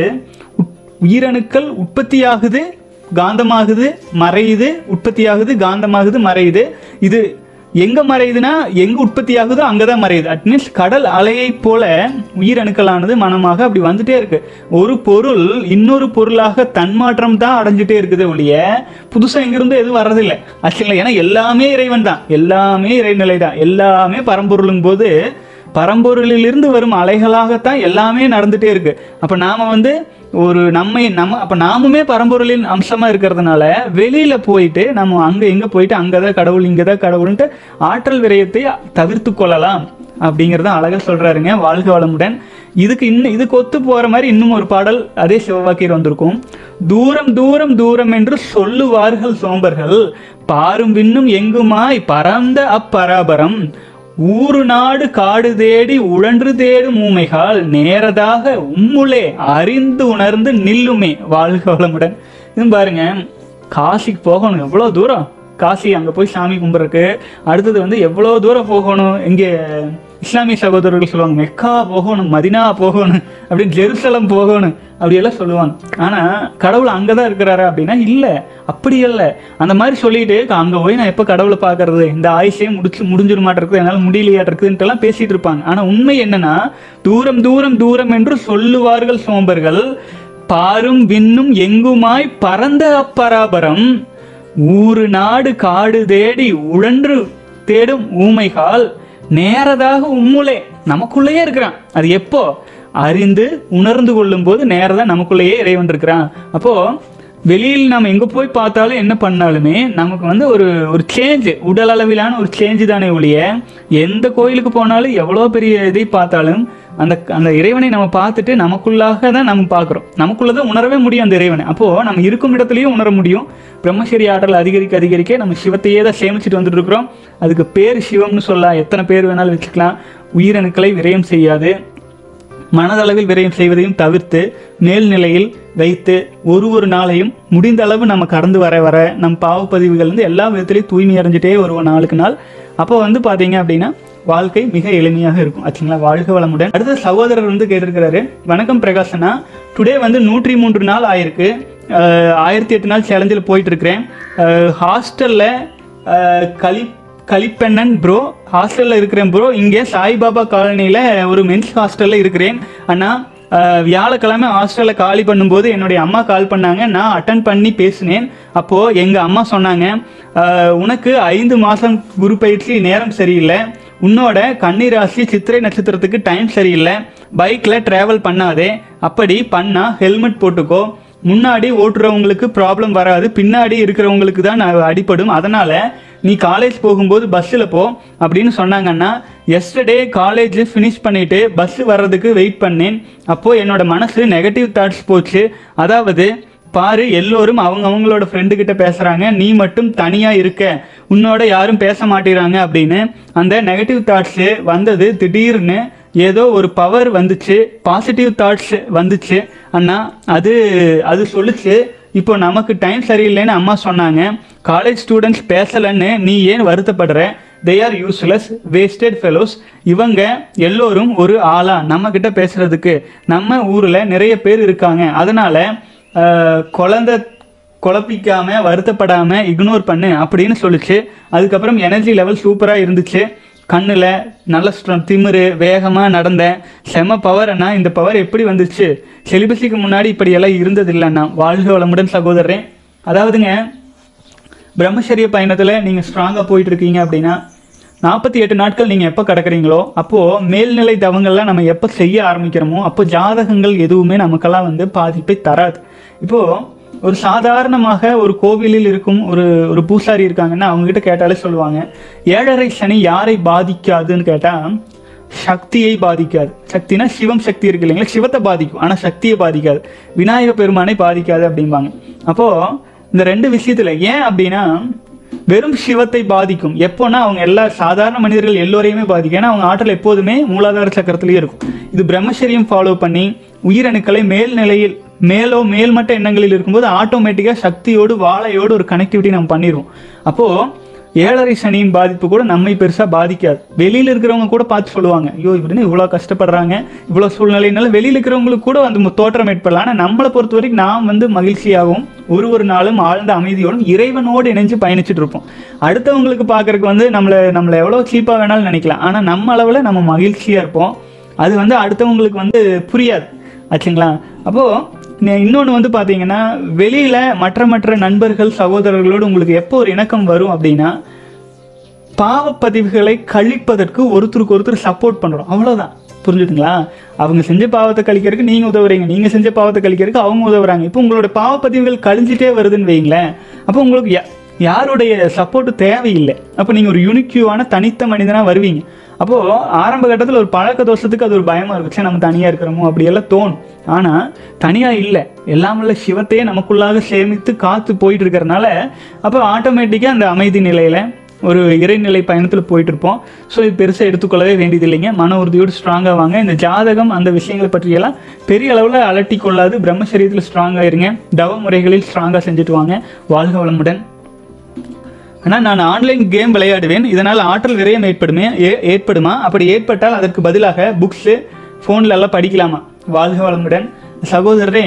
உயிரணுக்கள் உற்பத்தி ஆகுது, காந்தமாகுது, மறையுது, உற்பத்தி ஆகுது, காந்தமாகுது, மறையுது. இது எங்கே மறையுதுன்னா, எங்கே உற்பத்தி ஆகுதோ அங்கே தான் மறையுது. அட்மீன்ஸ் கடல் அலையை போல உயிரணுக்களானது மனமாக அப்படி வந்துட்டே இருக்கு. ஒரு பொருள் இன்னொரு பொருளாக தன்மாற்றம் தான் அடைஞ்சிட்டே இருக்குது ஒழிய புதுசாக எங்கிருந்து எதுவும் வர்றதில்லை ஆக்சுவலா. ஏன்னா எல்லாமே இறைவன் தான், எல்லாமே இறைநிலை தான், எல்லாமே பரம்பொருளும் போது பரம்பொருளிலிருந்து வரும் அலைகளாகத்தான் எல்லாமே நடந்துட்டே இருக்கு. அப்போ நாம வந்து ஒரு அப்போ நாமுமே பரம்பொருளின் அம்சமாக இருக்கிறதுனால வெளியில போயிட்டு நம்ம அங்கே எங்கே போயிட்டு அங்கதான் கடவுள் இங்கதான் கடவுள்ன்ட்டு ஆற்றல் விரயத்தை தவிர்த்து கொள்ளலாம் அப்படிங்கிறத அழகாக சொல்றாருங்க. வாழ்க வளமுடன். இதுக்கு ஒத்து போற மாதிரி இன்னும் ஒரு பாடல் அதே சிவவாக்கியர் வந்திருக்கும். தூரம் தூரம் தூரம் என்று சொல்லுவார்கள் சோம்பர்கள், பாரும் விண்ணும் எங்குமாய் பரந்த அப்பராபரம், ஊரு நாடு காடு தேடி உழன்று தேடும் ஊமைகள், நேரதாக உம்முளே அறிந்து உணர்ந்து நில்லுமே. வாழ்க வளமுடன். இது பாருங்க, காசிக்கு போகணும், எவ்வளோ தூரம் காசி, அங்கே போய் சாமி கும்பிட்றதுக்கு. அடுத்தது வந்து எவ்வளோ தூரம் போகணும், இங்கே இஸ்லாமிய சகோதரர்கள் சொல்லுவாங்க மெக்கா போகணும், மதினா போகணும், அப்படின்னு ஜெருசலம் போகணும் அப்படியெல்லாம் சொல்லுவாங்க. ஆனால் கடவுள் அங்கே தான் இருக்கிறாரா அப்படின்னா இல்லை, அப்படி இல்லை. அந்த மாதிரி சொல்லிட்டு அங்கே போய் நான் எப்போ கடவுளை பார்க்கறது, இந்த ஆயுஷே முடிஞ்சிட மாட்டேருக்கு, என்னால் முடியலையாட்டிருக்குன்ட்டுலாம் பேசிகிட்டு இருப்பாங்க. ஆனால் உண்மை என்னன்னா, தூரம் தூரம் தூரம் என்று சொல்லுவார்கள் சோம்பர்கள், பாரும் விண்ணும் எங்குமாய் பரந்த அப்பராபரம், ஊரு நாடு காடு தேடி உழன்று தேடும் ஊமைகால், நேரதாக உம்முளே, நமக்குள்ளேயே இருக்கிறான். அது எப்போ அறிந்து உணர்ந்து கொள்ளும் போது நேரதா நமக்குள்ளேயே இறைவன் இருக்கிறான். அப்போ வெளியில் நம்ம எங்க போய் பார்த்தாலும் என்ன பண்ணாலுமே நமக்கு வந்து ஒரு சேஞ்ச், உடல் அளவிலான ஒரு சேஞ்சு தானே ஒழிய, எந்த கோயிலுக்கு போனாலும் எவ்வளோ பெரிய இதை பார்த்தாலும் அந்த இறைவனை நம்ம பார்த்துட்டு நமக்குள்ளாக தான் நம்ம பார்க்குறோம், நமக்குள்ளதான் உணரவே முடியும் அந்த இறைவனை. அப்போது நம்ம இருக்கும் இடத்துலையும் உணர முடியும். பிரம்மச்சரி ஆற்றல் அதிகரிக்க அதிகரிக்க நம்ம சிவத்தையே தான் சேமிச்சுட்டு வந்துட்டு இருக்கிறோம். அதுக்கு பேர் சிவம்னு சொல்லலாம், எத்தனை பேர் வேணாலும் வச்சுக்கலாம். உயிரணுக்களை விரயம் செய்யாது, மனதளவில் விரயம் செய்வதையும் தவிர்த்து மேல்நிலையில் வைத்து ஒரு நாளையும் முடிந்த அளவு நம்ம கடந்து வர வர நம் பாவப்பதிவுகள் வந்து எல்லா விதத்திலையும் தூய்மை அடைஞ்சிட்டே வருவோம் நாளுக்கு நாள். அப்போ வந்து பார்த்தீங்க அப்படின்னா வாழ்க்கை மிக எளிமையாக இருக்கும் ஆச்சுங்களா. வாழ்க வளமுடன். அடுத்த சகோதரர் வந்து கேட்டிருக்கிறாரு, வணக்கம் பிரகாஷனா, டுடே வந்து 103 நாள் ஆயிருக்கு, 1008 நாள் சேலஞ்சில் போயிட்டு இருக்கிறேன். ஹாஸ்டலில் கலிப்பெண்ணன் ப்ரோ, ஹாஸ்டலில் இருக்கிறேன் ப்ரோ. இங்கே சாய்பாபா காலனியில் ஒரு மென்ஸ் ஹாஸ்டலில் இருக்கிறேன் அண்ணா. வியாழக்கிழமை ஹாஸ்டலில் காலி பண்ணும்போது என்னுடைய அம்மா கால் பண்ணாங்க, நான் அட்டன் பண்ணி பேசினேன். அப்போது எங்கள் அம்மா சொன்னாங்க, உனக்கு 5 மாதம் குரு பயிற்சி நேரம் சரியில்லை, உன்னோட கன்னிராசி சித்திரை நட்சத்திரத்துக்கு டைம் சரியில்லை, பைக்கில் ட்ராவல் பண்ணாதே, அப்படி பண்ணால் ஹெல்மெட் போட்டுக்கோ, முன்னாடி ஓட்டுறவங்களுக்கு ப்ராப்ளம் வராது, பின்னாடி இருக்கிறவங்களுக்கு தான் அடிப்படும், அதனால் நீ காலேஜ் போகும்போது பஸ்ஸில் போ அப்படின்னு சொன்னாங்கன்னா, எஸ்டர்டே காலேஜ் ஃபினிஷ் பண்ணிவிட்டு பஸ்ஸு வர்றதுக்கு வெயிட் பண்ணேன். அப்போது என்னோட மனசு நெகட்டிவ் தாட்ஸ் போச்சு. அதாவது பாரு எல்லோரும் அவங்களோட ஃப்ரெண்டு கிட்ட பேசுகிறாங்க, நீ மட்டும் தனியாக இருக்க, உன்னோட யாரும் பேச மாட்டேறாங்க அப்படின்னு. அந்த நெகட்டிவ் தாட்ஸு வந்தது திடீர்னு ஏதோ ஒரு பவர் வந்துச்சு, பாசிட்டிவ் தாட்ஸ் வந்துச்சு அண்ணா. அது சொல்லிச்சு, இப்போ நமக்கு டைம் சரியில்லைன்னு அம்மா சொன்னாங்க, காலேஜ் ஸ்டூடெண்ட்ஸ் பேசலைன்னு நீ ஏன் வருத்தப்படுற, they are useless wasted fellows. இவங்க எல்லோரும் ஒரு ஆளா நம்ம கிட்ட பேசுறதுக்கு நம்ம ஊரில் நிறைய பேர் இருக்காங்க, அதனால குழந்தை குழப்பிக்காம வருத்தப்படாமல் இக்னோர் பண்ணு அப்படின்னு சொல்லிச்சு. அதுக்கப்புறம் எனர்ஜி லெவல் சூப்பராக இருந்துச்சு, கண்ணில் நல்ல திமிரு, வேகமாக நடந்தேன், செம பவர் அண்ணா. இந்த பவர் எப்படி வந்துச்சு, செலிபஸுக்கு முன்னாடி இப்படியெல்லாம் இருந்தது இல்லைண்ணா. வாழ்க வளமுடன் சகோதரன். அதாவதுங்க, பிரம்மச்சரிய பயணத்தில் நீங்கள் ஸ்ட்ராங்காக போயிட்டு இருக்கீங்க அப்படின்னா 48 நாட்கள் நீங்கள் எப்போ கிடக்குறீங்களோ அப்போது மேல்நிலை தவங்கள்லாம் நம்ம எப்போ செய்ய ஆரம்பிக்கிறோமோ அப்போ ஜாதகங்கள் எதுவுமே நமக்கெல்லாம் வந்து பாதிப்பை தராது. இப்போது ஒரு சாதாரணமாக ஒரு கோவிலில் இருக்கும் ஒரு பூசாரி இருக்காங்கன்னா அவங்ககிட்ட கேட்டாலே சொல்லுவாங்க, 7.5 சனி யாரை பாதிக்காதுன்னு கேட்டால் சக்தியை பாதிக்காது. சக்தினா சிவம் சக்தி இருக்கு இல்லைங்களா, சிவத்தை பாதிக்கும், ஆனால் சக்தியை பாதிக்காது, விநாயக பெருமானை பாதிக்காது அப்படிம்பாங்க. அப்போது இந்த 2 விஷயத்தில் ஏன் அப்படின்னா வெறும் சிவத்தை பாதிக்கும் எப்போனா அவங்க எல்லா சாதாரண மனிதர்கள் எல்லோரையுமே பாதிக்கும். ஏன்னா அவங்க ஆற்றல் எப்போதுமே மூலாதார சக்கரத்திலேயே இருக்கும். இது பிரம்மச்சரியம் ஃபாலோ பண்ணி உயிரணுக்களை மேல்நிலையில் மேல்மட்ட எண்ணங்களில் இருக்கும்போது ஆட்டோமேட்டிக்காக சக்தியோடு வாழையோடு ஒரு கனெக்டிவிட்டி நம்ம பண்ணிடுவோம். அப்போது 7.5 சனியின் பாதிப்பு கூட நம்மை பெருசாக பாதிக்காது. வெளியில் இருக்கிறவங்க கூட பார்த்து சொல்லுவாங்க, ஐயோ இப்படின்னு இவ்வளோ கஷ்டப்படுறாங்க, இவ்வளோ சூழ்நிலைனால வெளியில் இருக்கிறவங்களுக்கு கூட வந்து தோற்றம் ஏற்படலாம். ஆனால் நம்மளை பொறுத்த வரைக்கும் நாம் வந்து மகிழ்ச்சியாகவும் ஒரு நாளும் ஆழ்ந்த அமைதியோடும் இறைவனோடு இணைஞ்சு பயணிச்சுட்டு இருப்போம். அடுத்தவங்களுக்கு பார்க்கறதுக்கு வந்து நம்மளை எவ்வளோ சீப்பாக வேணாலும் நினைக்கலாம், ஆனால் நம்ம அளவில் நம்ம மகிழ்ச்சியாக இருப்போம். அது வந்து அடுத்தவங்களுக்கு வந்து புரியாது ஆச்சுங்களா. அப்போது இன்னொன்று வந்து பார்த்தீங்கன்னா, வெளியில் மற்ற நண்பர்கள் சகோதரர்களோடு உங்களுக்கு எப்போ ஒரு இணக்கம் வரும் அப்படின்னா, பாவப்பதிவுகளை கழிப்பதற்கு ஒருத்தருக்கு ஒருத்தர் சப்போர்ட் பண்ணுறோம், அவ்வளோதான். புரிஞ்சுதுங்களா? அவங்க செஞ்ச பாவத்தை கழிக்கிறதுக்கு நீங்கள் உதவுறீங்க, நீங்கள் செஞ்ச பாவத்தை கழிக்கிறதுக்கு அவங்க உதவுறாங்க. இப்போ உங்களோட பாவப்பதிவுகள் கழிஞ்சிட்டே வருதுன்னு வைங்களேன், அப்போ உங்களுக்கு யாருடைய சப்போர்ட்டு தேவையில்லை. அப்போ நீங்கள் ஒரு யூனிக்யூவான தனித்த மனிதனாக வருவீங்க. அப்போது ஆரம்ப கட்டத்தில் ஒரு பழக்க தோஷத்துக்கு அது ஒரு பயமாக இருக்கும், நம்ம தனியாக இருக்கிறோமோ அப்படியெல்லாம் தோணும். ஆனால் தனியாக இல்லை, எல்லாமல்ல சிவத்தையே நமக்குள்ளாக சேமித்து காத்து போயிட்டு இருக்கிறனால அப்போ ஆட்டோமேட்டிக்காக அந்த அமைதி நிலையில் ஒரு இறைநிலை பயணத்தில் போயிட்டு இருப்போம். ஸோ இது பெருசாக எடுத்துக்கொள்ளவே வேண்டியது இல்லைங்க. மன உறுதியோடு ஸ்ட்ராங்காக வாங்க. இந்த ஜாதகம் அந்த விஷயங்களை பற்றியெல்லாம் பெரிய அளவில் அலட்டி கொள்ளாது. பிரம்மச்சரியத்தில் ஸ்ட்ராங்காக இருங்க, தவ முறைகளில் ஸ்ட்ராங்காக செஞ்சுட்டு வாங்க. வாழ்க வளமுடன். ஆனால் நான் ஆன்லைன் கேம் விளையாடுவேன், இதனால் ஆற்றல் விரயம் ஏற்படுமா? அப்படி ஏற்பட்டால் அதற்கு பதிலாக புக்ஸு ஃபோனில் எல்லாம் படிக்கலாமா? வாழ்க வளமுடன் சகோதரரே.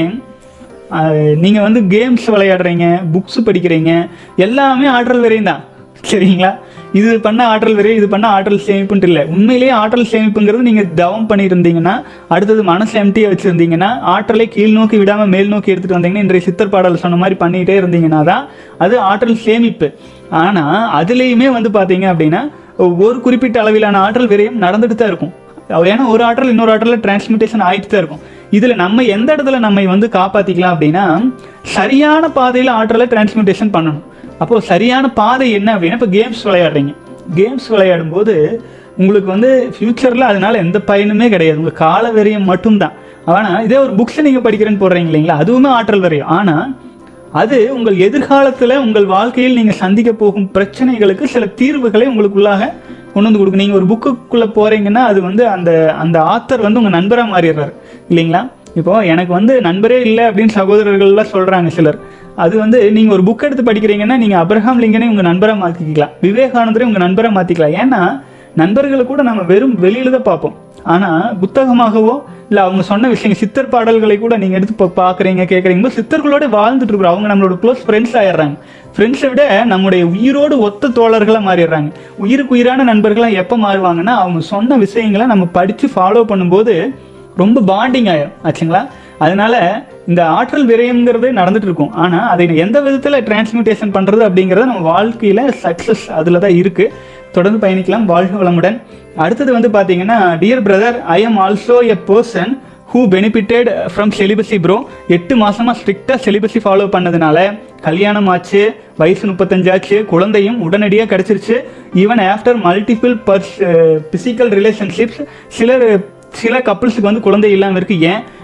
நீங்கள் வந்து கேம்ஸ் விளையாடுறீங்க, புக்ஸு படிக்கிறீங்க, எல்லாமே ஆற்றல் விரயம் தான், சரிங்களா? இது பண்ண ஆற்றல் விரயம், இது பண்ண ஆற்றல் சேமிப்புன்ட்டு இல்லை. உண்மையிலேயே ஆற்றல் சேமிப்புங்கிறது நீங்கள் தவம் பண்ணியிருந்தீங்கன்னா, அடுத்தது மனசு எம்டியாக வச்சுருந்தீங்கன்னா, ஆற்றலை கீழ் நோக்கி விடாமல் மேல் நோக்கி எடுத்துகிட்டு வந்தீங்கன்னா, இன்றைய சித்தர் பாடல் சொன்ன மாதிரி பண்ணிகிட்டே இருந்தீங்கன்னா தான் அது ஆற்றல் சேமிப்பு. ஆனால் அதுலேயுமே வந்து பார்த்தீங்க அப்படின்னா ஒரு குறிப்பிட்ட அளவிலான ஆற்றல் விரயம் நடந்துட்டு தான் இருக்கும். ஏன்னா ஒரு ஆற்றல் இன்னொரு ஆற்றலில் டிரான்ஸ்மிட்டேஷன் ஆகிட்டு தான் இருக்கும். இதில் நம்ம எந்த இடத்துல நம்ம வந்து காப்பாற்றிக்கலாம் அப்படின்னா, சரியான பாதையில் ஆற்றலை டிரான்ஸ்மிட்டேஷன் பண்ணணும். அப்போது சரியான பாதை என்ன அப்படின்னா, இப்போ கேம்ஸ் விளையாடுறீங்க, கேம்ஸ் விளையாடும்போது உங்களுக்கு வந்து ஃப்யூச்சரில் அதனால் எந்த பயனுமே கிடையாது, உங்கள் கால விரயம் மட்டும்தான். ஆனால் இதே ஒரு புக்ஸை நீங்கள் படிக்கிறேன்னு போடுறீங்க இல்லைங்களா, அதுவுமே ஆற்றல் விரயம். ஆனால் அது உங்கள் எதிர்காலத்தில் உங்கள் வாழ்க்கையில் நீங்கள் சந்திக்க போகும் பிரச்சனைகளுக்கு சில தீர்வுகளை உங்களுக்குள்ளாக கொண்டு வந்து கொடுக்கும். நீங்கள் ஒரு புக்குக்குள்ளே போகிறீங்கன்னா அது வந்து அந்த ஆத்தர் வந்து உங்கள் நண்பராக மாறிடுறாரு இல்லைங்களா. இப்போது எனக்கு வந்து நண்பரே இல்லை அப்படின்னு சகோதரர்கள்லாம் சொல்கிறாங்க சிலர். அது வந்து நீங்கள் ஒரு புக் எடுத்து படிக்கிறீங்கன்னா நீங்கள் அப்ரஹாம் லிங்கனை உங்கள் நண்பராக மாற்றிக்கலாம், விவேகானந்தரை உங்கள் நண்பராக மாற்றிக்கலாம். ஏன்னா நண்பர்களை கூட நம்ம வெறும் வெளியில் தான் பார்ப்போம். ஆனால் புத்தகமாகவோ இல்லை அவங்க சொன்ன விஷயங்கள், சித்தர் பாடல்களை கூட நீங்கள் எடுத்து பார்க்குறீங்க கேட்குறீங்க, சித்தர்களோட வாழ்ந்துட்டு இருக்கிறோம். அவங்க நம்மளோட க்ளோஸ் ஃப்ரெண்ட்ஸ் ஆயிடுறாங்க. ஃப்ரெண்ட்ஸை விட நம்முடைய உயிரோடு ஒத்த தோழர்களாக மாறிடுறாங்க. உயிருக்கு உயிரான நண்பர்களாக எப்போ மாறுவாங்கன்னா, அவங்க சொன்ன விஷயங்களை நம்ம படித்து ஃபாலோ பண்ணும்போது ரொம்ப பாண்டிங் ஆயிடும் ஆச்சுங்களா. அதனால இந்த ஆற்றல் விரயம்ங்கிறது நடந்துட்டு இருக்கும். ஆனால் அதை எந்த விதத்தில் டிரான்ஸ்மிட்டேஷன் பண்ணுறது அப்படிங்கிறது நம்ம வாழ்க்கையில் சக்ஸஸ் அதில் தான் இருக்குது. தொடர்ந்து பயணிக்கலாம். வாழ்க வளமுடன். அடுத்தது வந்து பார்த்தீங்கன்னா, dear brother, I am also a person who benefitted from celibacy bro. 8 மாதமாக ஸ்ட்ரிக்டாக செலிபஸி ஃபாலோ பண்ணதுனால கல்யாணம் ஆச்சு, வயசு 35 ஆச்சு, குழந்தையும் உடனடியாக கிடச்சிருச்சு. Even after multiple physical relationships சில கப்புள்ஸுக்கு வந்து குழந்தை இல்லாமல் இருக்குது. ஏன்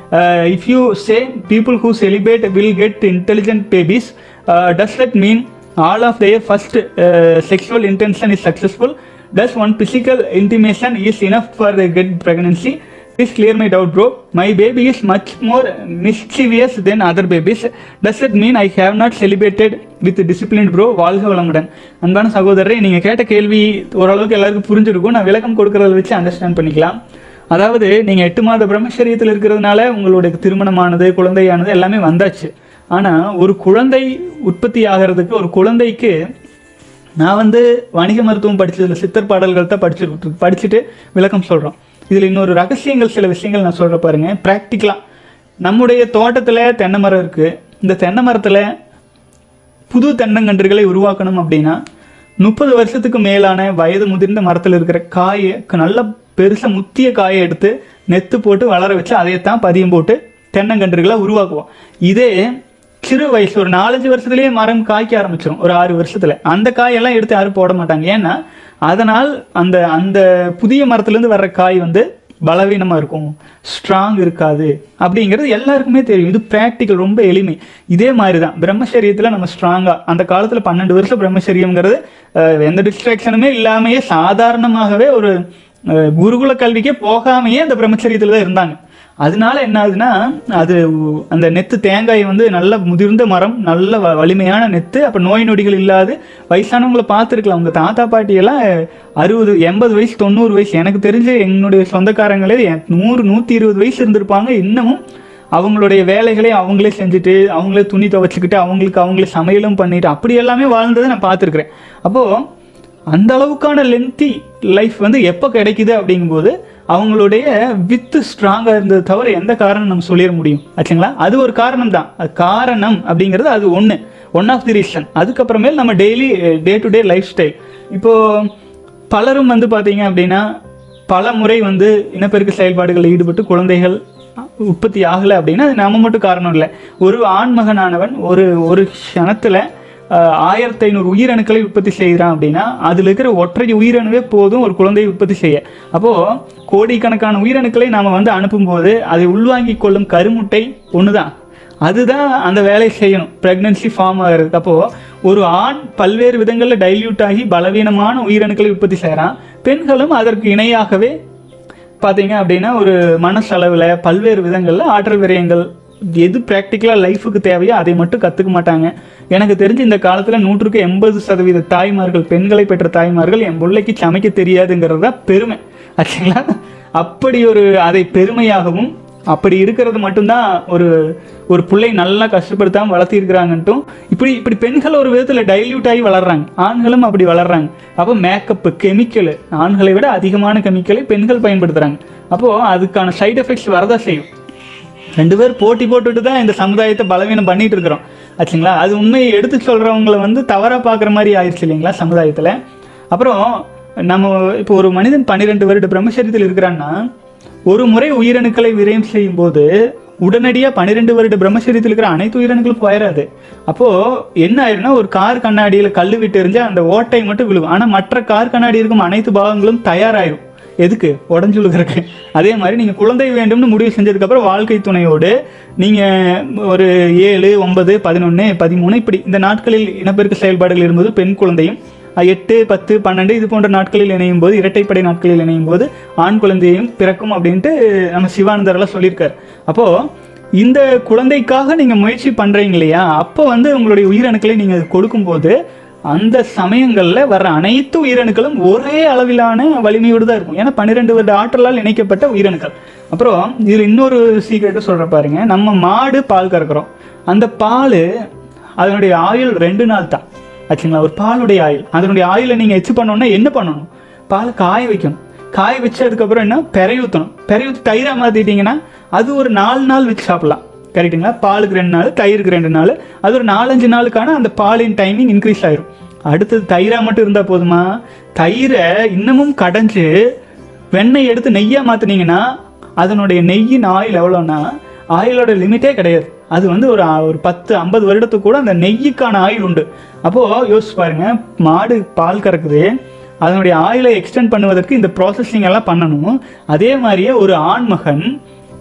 If you say people who celebrate will get intelligent babies, does that mean all of their first sexual intention is successful? Does one physical intimation is enough for the get pregnancy? Please clear my doubt, bro. My baby is much more mischievous than other babies. Does that mean I have not celebrated with disciplined, bro? வாழ்க வளமுடன். அன்பான சகோதரரை, நீங்கள் கேட்ட கேள்வி ஓரளவுக்கு எல்லாருக்கும் புரிஞ்சிருக்கும். நான் விளக்கம் கொடுக்கறத வச்சு அண்டர்ஸ்டாண்ட் பண்ணிக்கலாம். அதாவது நீங்கள் 8 மாத பிரம்மச்சரியத்தில் இருக்கிறதுனால உங்களுடைய திருமணமானது, குழந்தையானது எல்லாமே வந்தாச்சு. ஆனால் ஒரு குழந்தை உற்பத்தி ஆகிறதுக்கு, ஒரு குழந்தைக்கு நான் வந்து வணிக மருத்துவம் படித்ததில் சித்தர் பாடல்கள் தான் படிச்சுட்டு விளக்கம் சொல்கிறோம். இதில் இன்னொரு ரகசியங்கள், சில விஷயங்கள் நான் சொல்கிற பாருங்கள். ப்ராக்டிக்கலாக நம்முடைய தோட்டத்தில் தென்னை மரம் இருக்குது. இந்த தென்னை மரத்தில் புது தென்னங்கன்றுகளை உருவாக்கணும் அப்படின்னா 30 வருஷத்துக்கு மேலான வயது முதிர்ந்த மரத்தில் இருக்கிற காயை, நல்ல பெருசாக முத்திய காயை எடுத்து நெத்து போட்டு வளர வச்சு அதையத்தான் பதியம் போட்டு தென்னங்கன்றுகளை உருவாக்குவோம். இதே சிறு வயசு ஒரு 4-5 வருஷத்துலேயே மரம் காய்க்க ஆரம்பிச்சிடும். ஒரு 6 வருஷத்தில் அந்த காயெல்லாம் எடுத்து யாரும் போட மாட்டாங்க. ஏன்னா அதனால் அந்த அந்த புதிய மரத்துலேருந்து வர்ற காய் வந்து பலவீனமாக இருக்கும், ஸ்ட்ராங் இருக்காது அப்படிங்கிறது எல்லாருக்குமே தெரியும். இது ப்ராக்டிக்கல், ரொம்ப எளிமை. இதே மாதிரி தான் பிரம்மச்சரியத்தில் நம்ம ஸ்ட்ராங்காக அந்த காலத்தில் 12 வருஷம் பிரம்மச்சரியங்கிறது எந்த டிஸ்ட்ராக்ஷனுமே இல்லாமையே சாதாரணமாகவே ஒரு குருகுல கல்விக்கே போகாமையே அந்த பிரம்மச்சரியத்தில் தான் இருந்தாங்க. அதனால என்ன ஆகுதுன்னா, அது அந்த நெத்து தேங்காய் வந்து நல்ல முதிர்ந்த மரம், நல்ல வலிமையான நெத்து. அப்போ நோய் நொடிகள் இல்லாது வயசானவங்களை பார்த்துருக்கலாம். உங்கள் தாத்தா பாட்டியெல்லாம் 60, 80 வயசு, 90 வயசு. எனக்கு தெரிஞ்சு என்னுடைய சொந்தக்காரங்களே 100, 120 வயசு இருந்திருப்பாங்க. இன்னமும் அவங்களுடைய வேலைகளை அவங்களே செஞ்சுட்டு, அவங்களே துணி துவைச்சிக்கிட்டு, அவங்களே சமையலும் பண்ணிட்டு அப்படி எல்லாமே வாழ்ந்ததை நான் பார்த்துருக்குறேன். அப்போது அந்த அளவுக்கான லென்த்தி லைஃப் வந்து எப்போ கிடைக்குது அப்படிங்கும்போது அவங்களுடைய வித்து ஸ்ட்ராங்காக இருந்தது தவிர எந்த காரணம் நம்ம சொல்லிட முடியும் ஆச்சுங்களா? அது ஒரு காரணம் தான். அது காரணம் அப்படிங்கிறது அது ஒன் ஆஃப் தி ரீசன். அதுக்கப்புறமேல் நம்ம daily day to day life style. இப்போது பலரும் வந்து பார்த்தீங்க அப்படின்னா பல முறை வந்து இனப்பெருக்க செயல்பாடுகளில் ஈடுபட்டு குழந்தைகள் உற்பத்தி ஆகலை அப்படின்னா அது நம்ம மட்டும் காரணம் இல்லை. ஒரு ஆண்மகனானவன் ஒரு க்ஷணத்தில் 1500 உயிரணுக்களை உற்பத்தி செய்கிறான் அப்படின்னா அதில் இருக்கிற ஒற்றை உயிரணுவே போதும் ஒரு குழந்தையை உற்பத்தி செய்ய. அப்போது கோடிக்கணக்கான உயிரணுக்களை நாம் வந்து அனுப்பும்போது அதை உள்வாங்கிக் கொள்ளும் கருமுட்டை ஒன்று தான். அதுதான் அந்த வேலையை செய்யணும், ப்ரெக்னன்சி ஃபார்ம் ஆகிறது. அப்போது ஒரு ஆண் பல்வேறு விதங்களில் டைல்யூட் ஆகி பலவீனமான உயிரணுக்களை உற்பத்தி செய்கிறான். பெண்களும் அதற்கு இணையாகவே பார்த்தீங்க அப்படின்னா ஒரு மனசளவில் பல்வேறு விதங்களில் ஆற்றல் விரயங்கள், எது ப்ராக்டிக்கலாக லைஃபுக்கு தேவையோ அதை மட்டும் கற்றுக்க மாட்டாங்க. எனக்கு தெரிஞ்சு இந்த காலத்தில் 100க்கு 80% தாய்மார்கள், பெண்களை பெற்ற தாய்மார்கள் என் பிள்ளைக்கு சமைக்க தெரியாதுங்கிறது தான் பெருமை ஆச்சுங்களா? அப்படி அதை பெருமையாகவும் அப்படி இருக்கிறது மட்டும்தான் ஒரு பிள்ளை நல்லா கஷ்டப்படுத்தாமல் வளர்த்திருக்கிறாங்கன்ட்டும் இப்படி பெண்கள் ஒரு விதத்தில் டைல்யூட் ஆகி வளர்றாங்க, ஆண்களும் அப்படி வளர்றாங்க. அப்போ மேக்கப்பு, கெமிக்கல், ஆண்களை விட அதிகமான கெமிக்கலை பெண்கள் பயன்படுத்துகிறாங்க. அப்போது அதுக்கான சைடு எஃபெக்ட்ஸ் வரதான் செய்யும். 2 பேர் போட்டி போட்டுட்டு தான் இந்த சமுதாயத்தை பலவீனம் பண்ணிட்டு இருக்கிறோம் ஆச்சுங்களா? அது உண்மையை எடுத்து சொல்கிறவங்களை வந்து தவறாக பார்க்குற மாதிரி ஆயிடுச்சு இல்லைங்களா சமுதாயத்தில். அப்புறம் நம்ம இப்போ ஒரு மனிதன் 12 வருட பிரம்மச்சரியத்தில் இருக்கிறான்னா ஒரு முறை உயிரணுக்களை விரயம் செய்யும் போது உடனடியாக 12 வருட பிரம்மச்சரியத்தில் இருக்கிற அனைத்து உயிரணுக்களும் போயிடாது. அப்போது என்ன ஆயிடும்னா, ஒரு கார் கண்ணாடியில் கல் விட்டு எறிஞ்சால் அந்த ஓட்டை மட்டும் விழுவும். ஆனால் மற்ற கார் கண்ணாடி இருக்கும் அனைத்து பாகங்களும் தயாராகிடும். எதுக்கு? உடஞ்சுழுகிறதுக்கு. அதே மாதிரி நீங்கள் குழந்தை வேண்டும்னு முடிவு செஞ்சதுக்கப்புறம் வாழ்க்கை துணையோடு நீங்கள் ஒரு 7, 9, 11, 13 இப்படி இந்த நாட்களில் இனப்பெருக்க செயல்பாடுகள் இருக்கும்போது பெண் குழந்தையும் 8, 10, 12 இது போன்ற நாட்களில் இணையும் போது, இரட்டைப்படை நாட்களில் இணையும் போது ஆண் குழந்தையும் பிறக்கும் அப்படின்ட்டு நம்ம சிவானந்தரெல்லாம் சொல்லியிருக்காரு. அப்போது இந்த குழந்தைக்காக நீங்கள் முயற்சி பண்ணுறீங்க இல்லையா, அப்போ வந்து உங்களுடைய உயிரணுக்களை நீங்கள் கொடுக்கும்போது அந்த சமயங்களில் வர்ற அனைத்து உயிரணுக்களும் ஒரே அளவிலான வலிமையோடு தான் இருக்கும். ஏன்னா 12 வருட ஆற்றலால் இணைக்கப்பட்ட உயிரணுக்கள். அப்புறம் இதில் இன்னொரு சீக்ரெட்டு சொல்கிற பாருங்க. நம்ம மாடு பால் கறக்கிறோம், அந்த பால் அதனுடைய ஆயுள் 2 நாள் தான் ஆச்சுங்களா? ஒரு பாலுடைய ஆயுள், அதனுடைய ஆயுளை நீங்கள் எச்சு பண்ணோன்னா என்ன பண்ணணும்? பால் காய வைக்கணும். காய வச்சதுக்கப்புறம் என்ன, பெரையூற்றணும். பெரையூற்றி தயிராக மாற்றிட்டிங்கன்னா அது ஒரு 4 நாள் வச்சு சாப்பிட்லாம். கரெக்டுங்களா? பாலுக்கு 2 நாள், தயிருக்கு 2 நாள், அது ஒரு 4-5 நாளுக்கான அந்த பாலின் டைமிங் இன்க்ரீஸ் ஆயிரும். அடுத்தது தயிராக மட்டும் இருந்தால் போதுமா? தயிரை இன்னமும் கடைஞ்சி வெண்ணெய் எடுத்து நெய்யாக மாற்றினீங்கன்னா அதனுடைய நெய்யின் ஆயில் எவ்வளோன்னா, ஆயிலோட லிமிட்டே கிடையாது. அது வந்து ஒரு 10-50 வருடத்துக்கு கூட அந்த நெய்யுக்கான ஆயில் உண்டு. அப்போது யோசிச்சு பாருங்க, மாடு பால் கறக்குது, அதனுடைய ஆயிலை எக்ஸ்டெண்ட் பண்ணுவதற்கு இந்த ப்ராசஸிங் எல்லாம் பண்ணணும். அதே மாதிரியே ஒரு ஆண்மகன்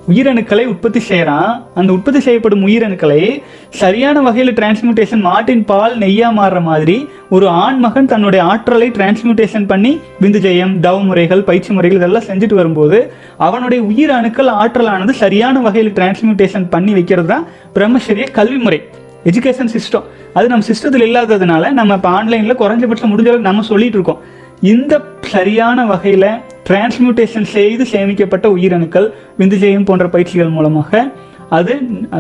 உயிரணுக்களை உற்பத்தி செய்கிறான். அந்த உற்பத்தி செய்யப்படும் உயிரணுக்களை சரியான வகையில் டிரான்ஸ்மியூட்டேஷன், மாட்டின் பால் நெய்யா மாறுற மாதிரி ஒரு ஆண் மகன் தன்னுடைய ஆற்றலை டிரான்ஸ்மியூட்டேஷன் பண்ணி விந்து ஜெயம், தவ முறைகள், பயிற்சி முறைகள் இதெல்லாம் செஞ்சுட்டு வரும்போது அவனுடைய உயிர் அணுக்கள் ஆற்றலானது சரியான வகையில் டிரான்ஸ்மியூட்டேஷன் பண்ணி வைக்கிறது தான் பிரம்மச்சரிய கல்வி முறை, எஜுகேஷன் சிஸ்டம். அது நம்ம சிஸ்டத்தில் இல்லாததுனால நம்ம இப்போ ஆன்லைனில் குறைஞ்சபட்சம் முடிஞ்ச அளவுக்கு நம்ம சொல்லிட்டு இருக்கோம். இந்த சரியான வகையில் டிரான்ஸ்மியூட்டேஷன் செய்து சேமிக்கப்பட்ட உயிரணுக்கள் விந்துஜெயம் போன்ற பயிற்சிகள் மூலமாக அது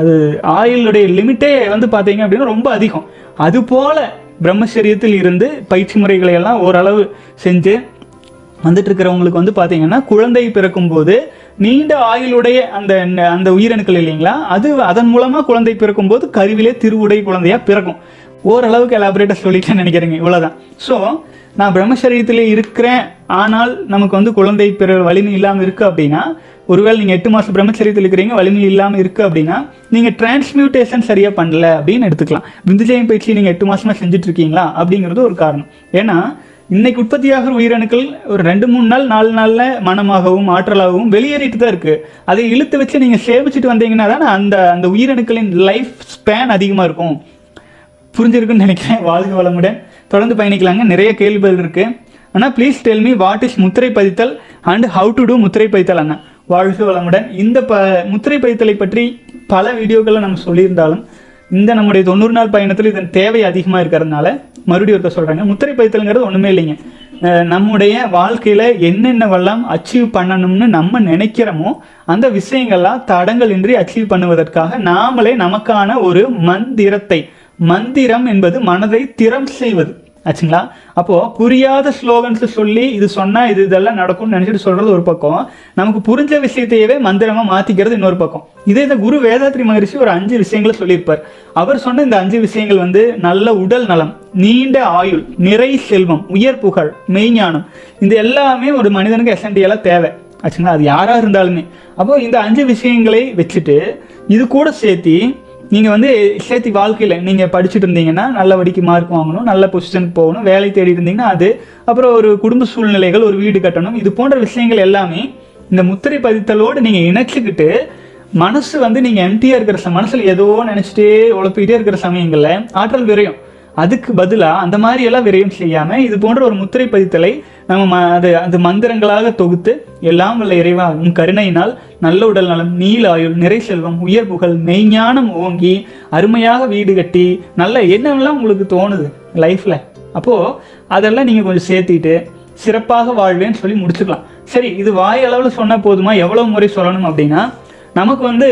ஆயுளுடைய லிமிட்டே வந்து பார்த்தீங்க அப்படின்னா ரொம்ப அதிகம். அதுபோல் பிரம்மச்சரியத்தில் இருந்து பயிற்சி முறைகளை எல்லாம் ஓரளவு செஞ்சு வந்துட்டு இருக்கிறவங்களுக்கு வந்து பார்த்தீங்கன்னா குழந்தை பிறக்கும் போது நீண்ட ஆயுளுடைய அந்த அந்த உயிரணுக்கள் இல்லைங்களா, அது அதன் மூலமாக குழந்தை பிறக்கும் போது கருவிலே திருவுடை குழந்தையாக பிறக்கும். ஓரளவுக்கு எலாபரேட்டாக சொல்லிட்டேன்னு நினைக்கிறேங்க. இவ்வளோதான். ஸோ நான் பிரம்மச்சரியத்திலே இருக்கிறேன், ஆனால் நமக்கு வந்து குழந்தை பிற வலிமை இல்லாமல் இருக்குது அப்படின்னா, ஒருவேளை நீங்கள் 8 மாதம் பிரம்மச்சரியத்தில் இருக்கிறீங்க, வலிமை இல்லாமல் இருக்குது அப்படின்னா நீங்கள் டிரான்ஸ்மியூட்டேஷன் சரியாக பண்ணல அப்படின்னு எடுத்துக்கலாம். விந்துஜெயம் பயிற்சி நீங்கள் 8 மாதமாக செஞ்சுட்டு இருக்கீங்களா அப்படிங்கிறது ஒரு காரணம். ஏன்னா இன்னைக்கு உற்பத்தியாகிற உயிரணுக்கள் ஒரு 2-3 நாள் 4 நாளில் மனமாகவும் ஆற்றலாகவும் வெளியேறிட்டு தான் இருக்குது. அதை இழுத்து வச்சு நீங்கள் சேமிச்சுட்டு வந்தீங்கன்னா தானே அந்த அந்த உயிரணுக்களின் லைஃப் ஸ்பேன் அதிகமாக இருக்கும். புரிஞ்சிருக்குன்னு நினைக்கிறேன். வாழ்க வளமுடன். தொடர்ந்து பயணிக்கலாங்க. நிறைய கேள்விகள் இருக்கு. ஆனால் please tell me what is முத்திரை பதித்தல் அண்ட் ஹவு டு டூ முத்திரை பதித்தல் அண்ணா. வாழ்க வளமுடன். இந்த முத்திரை பதித்தலை பற்றி பல வீடியோக்களை நம்ம சொல்லியிருந்தாலும் இந்த நம்முடைய 90 நாள் பயணத்தில் இதன் தேவை அதிகமாக இருக்கிறதுனால மறுபடியும் ஒருத்தர் சொல்கிறாங்க. முத்திரை பதித்தல்ங்கிறது ஒன்றுமே இல்லைங்க. நம்முடைய வாழ்க்கையில் என்னென்னவெல்லாம் அச்சீவ் பண்ணணும்னு நம்ம நினைக்கிறோமோ அந்த விஷயங்கள்லாம் தடங்கள் இன்றி அச்சீவ் பண்ணுவதற்காக நாமளே நமக்கான ஒரு மந்திரத்தை, மந்திரம் என்பது மனதை திறம் செய்வது ஆச்சுங்களா. அப்போது புரியாத ஸ்லோகன்ஸ் சொல்லி இது சொன்னால் இதெல்லாம் நடக்கும்னு நினச்சிட்டு சொல்கிறது ஒரு பக்கம், நமக்கு புரிஞ்ச விஷயத்தையவே மந்திரமாக மாற்றிக்கிறது இன்னொரு பக்கம். இதே இந்த குரு வேதாத்ரி மகரிஷி ஒரு 5 விஷயங்களை சொல்லியிருப்பார். அவர் சொன்ன இந்த 5 விஷயங்கள் வந்து நல்ல உடல் நலம், நீண்ட ஆயுள், நிறை செல்வம், உயர் புகழ், மெய்ஞானம், இந்த எல்லாமே ஒரு மனிதனுக்கு எசென்டியலாக தேவை ஆச்சுங்களா. அது யாராக இருந்தாலுமே. அப்போது இந்த 5 விஷயங்களை வச்சுட்டு இது கூட நீங்கள் வந்து சேர்த்து வாழ்க்கையில் நீங்கள் படிச்சுட்டு இருந்தீங்கன்னா நல்லபடிக்கு மார்க் வாங்கணும், நல்ல பொசிஷனுக்கு போகணும், வேலை தேடி இருந்தீங்கன்னா அது, அப்புறம் ஒரு குடும்ப சூழ்நிலைகள், ஒரு வீடு கட்டணும், இது போன்ற விஷயங்கள் எல்லாமே இந்த முத்திரை பதித்தலோடு நீங்கள் இணைச்சிக்கிட்டு மனசு வந்து நீங்கள் எம்டியாக இருக்கிற மனசில் ஏதோ நினச்சிட்டே உழப்பிக்கிட்டே இருக்கிற சமயங்களில் ஆற்றல் விரையும். அதுக்கு பதிலாக அந்த மாதிரி எல்லாம் விரயம் செய்யாமல் இது போன்ற ஒரு முத்திரை பதித்தலை நம்ம அது மந்திரங்களாக தொகுத்து எல்லாம் வல்ல இறைவா உன் கருணையினால் நல்ல உடல் நலம், நீல ஆயுள், நிறை செல்வம், உயர் புகழ், மெய்ஞானம் ஓங்கி அருமையாக வீடு கட்டி நல்ல என்னெல்லாம் உங்களுக்கு தோணுது லைஃப்பில், அப்போது அதெல்லாம் நீங்கள் கொஞ்சம் சேர்த்திட்டு சிறப்பாக வாழ்வேன்னு சொல்லி முடிச்சுக்கலாம். சரி, இது வாய் அளவில் சொன்னால் போதுமா? எவ்வளோ முறை சொல்லணும் அப்படின்னா, நமக்கு வந்து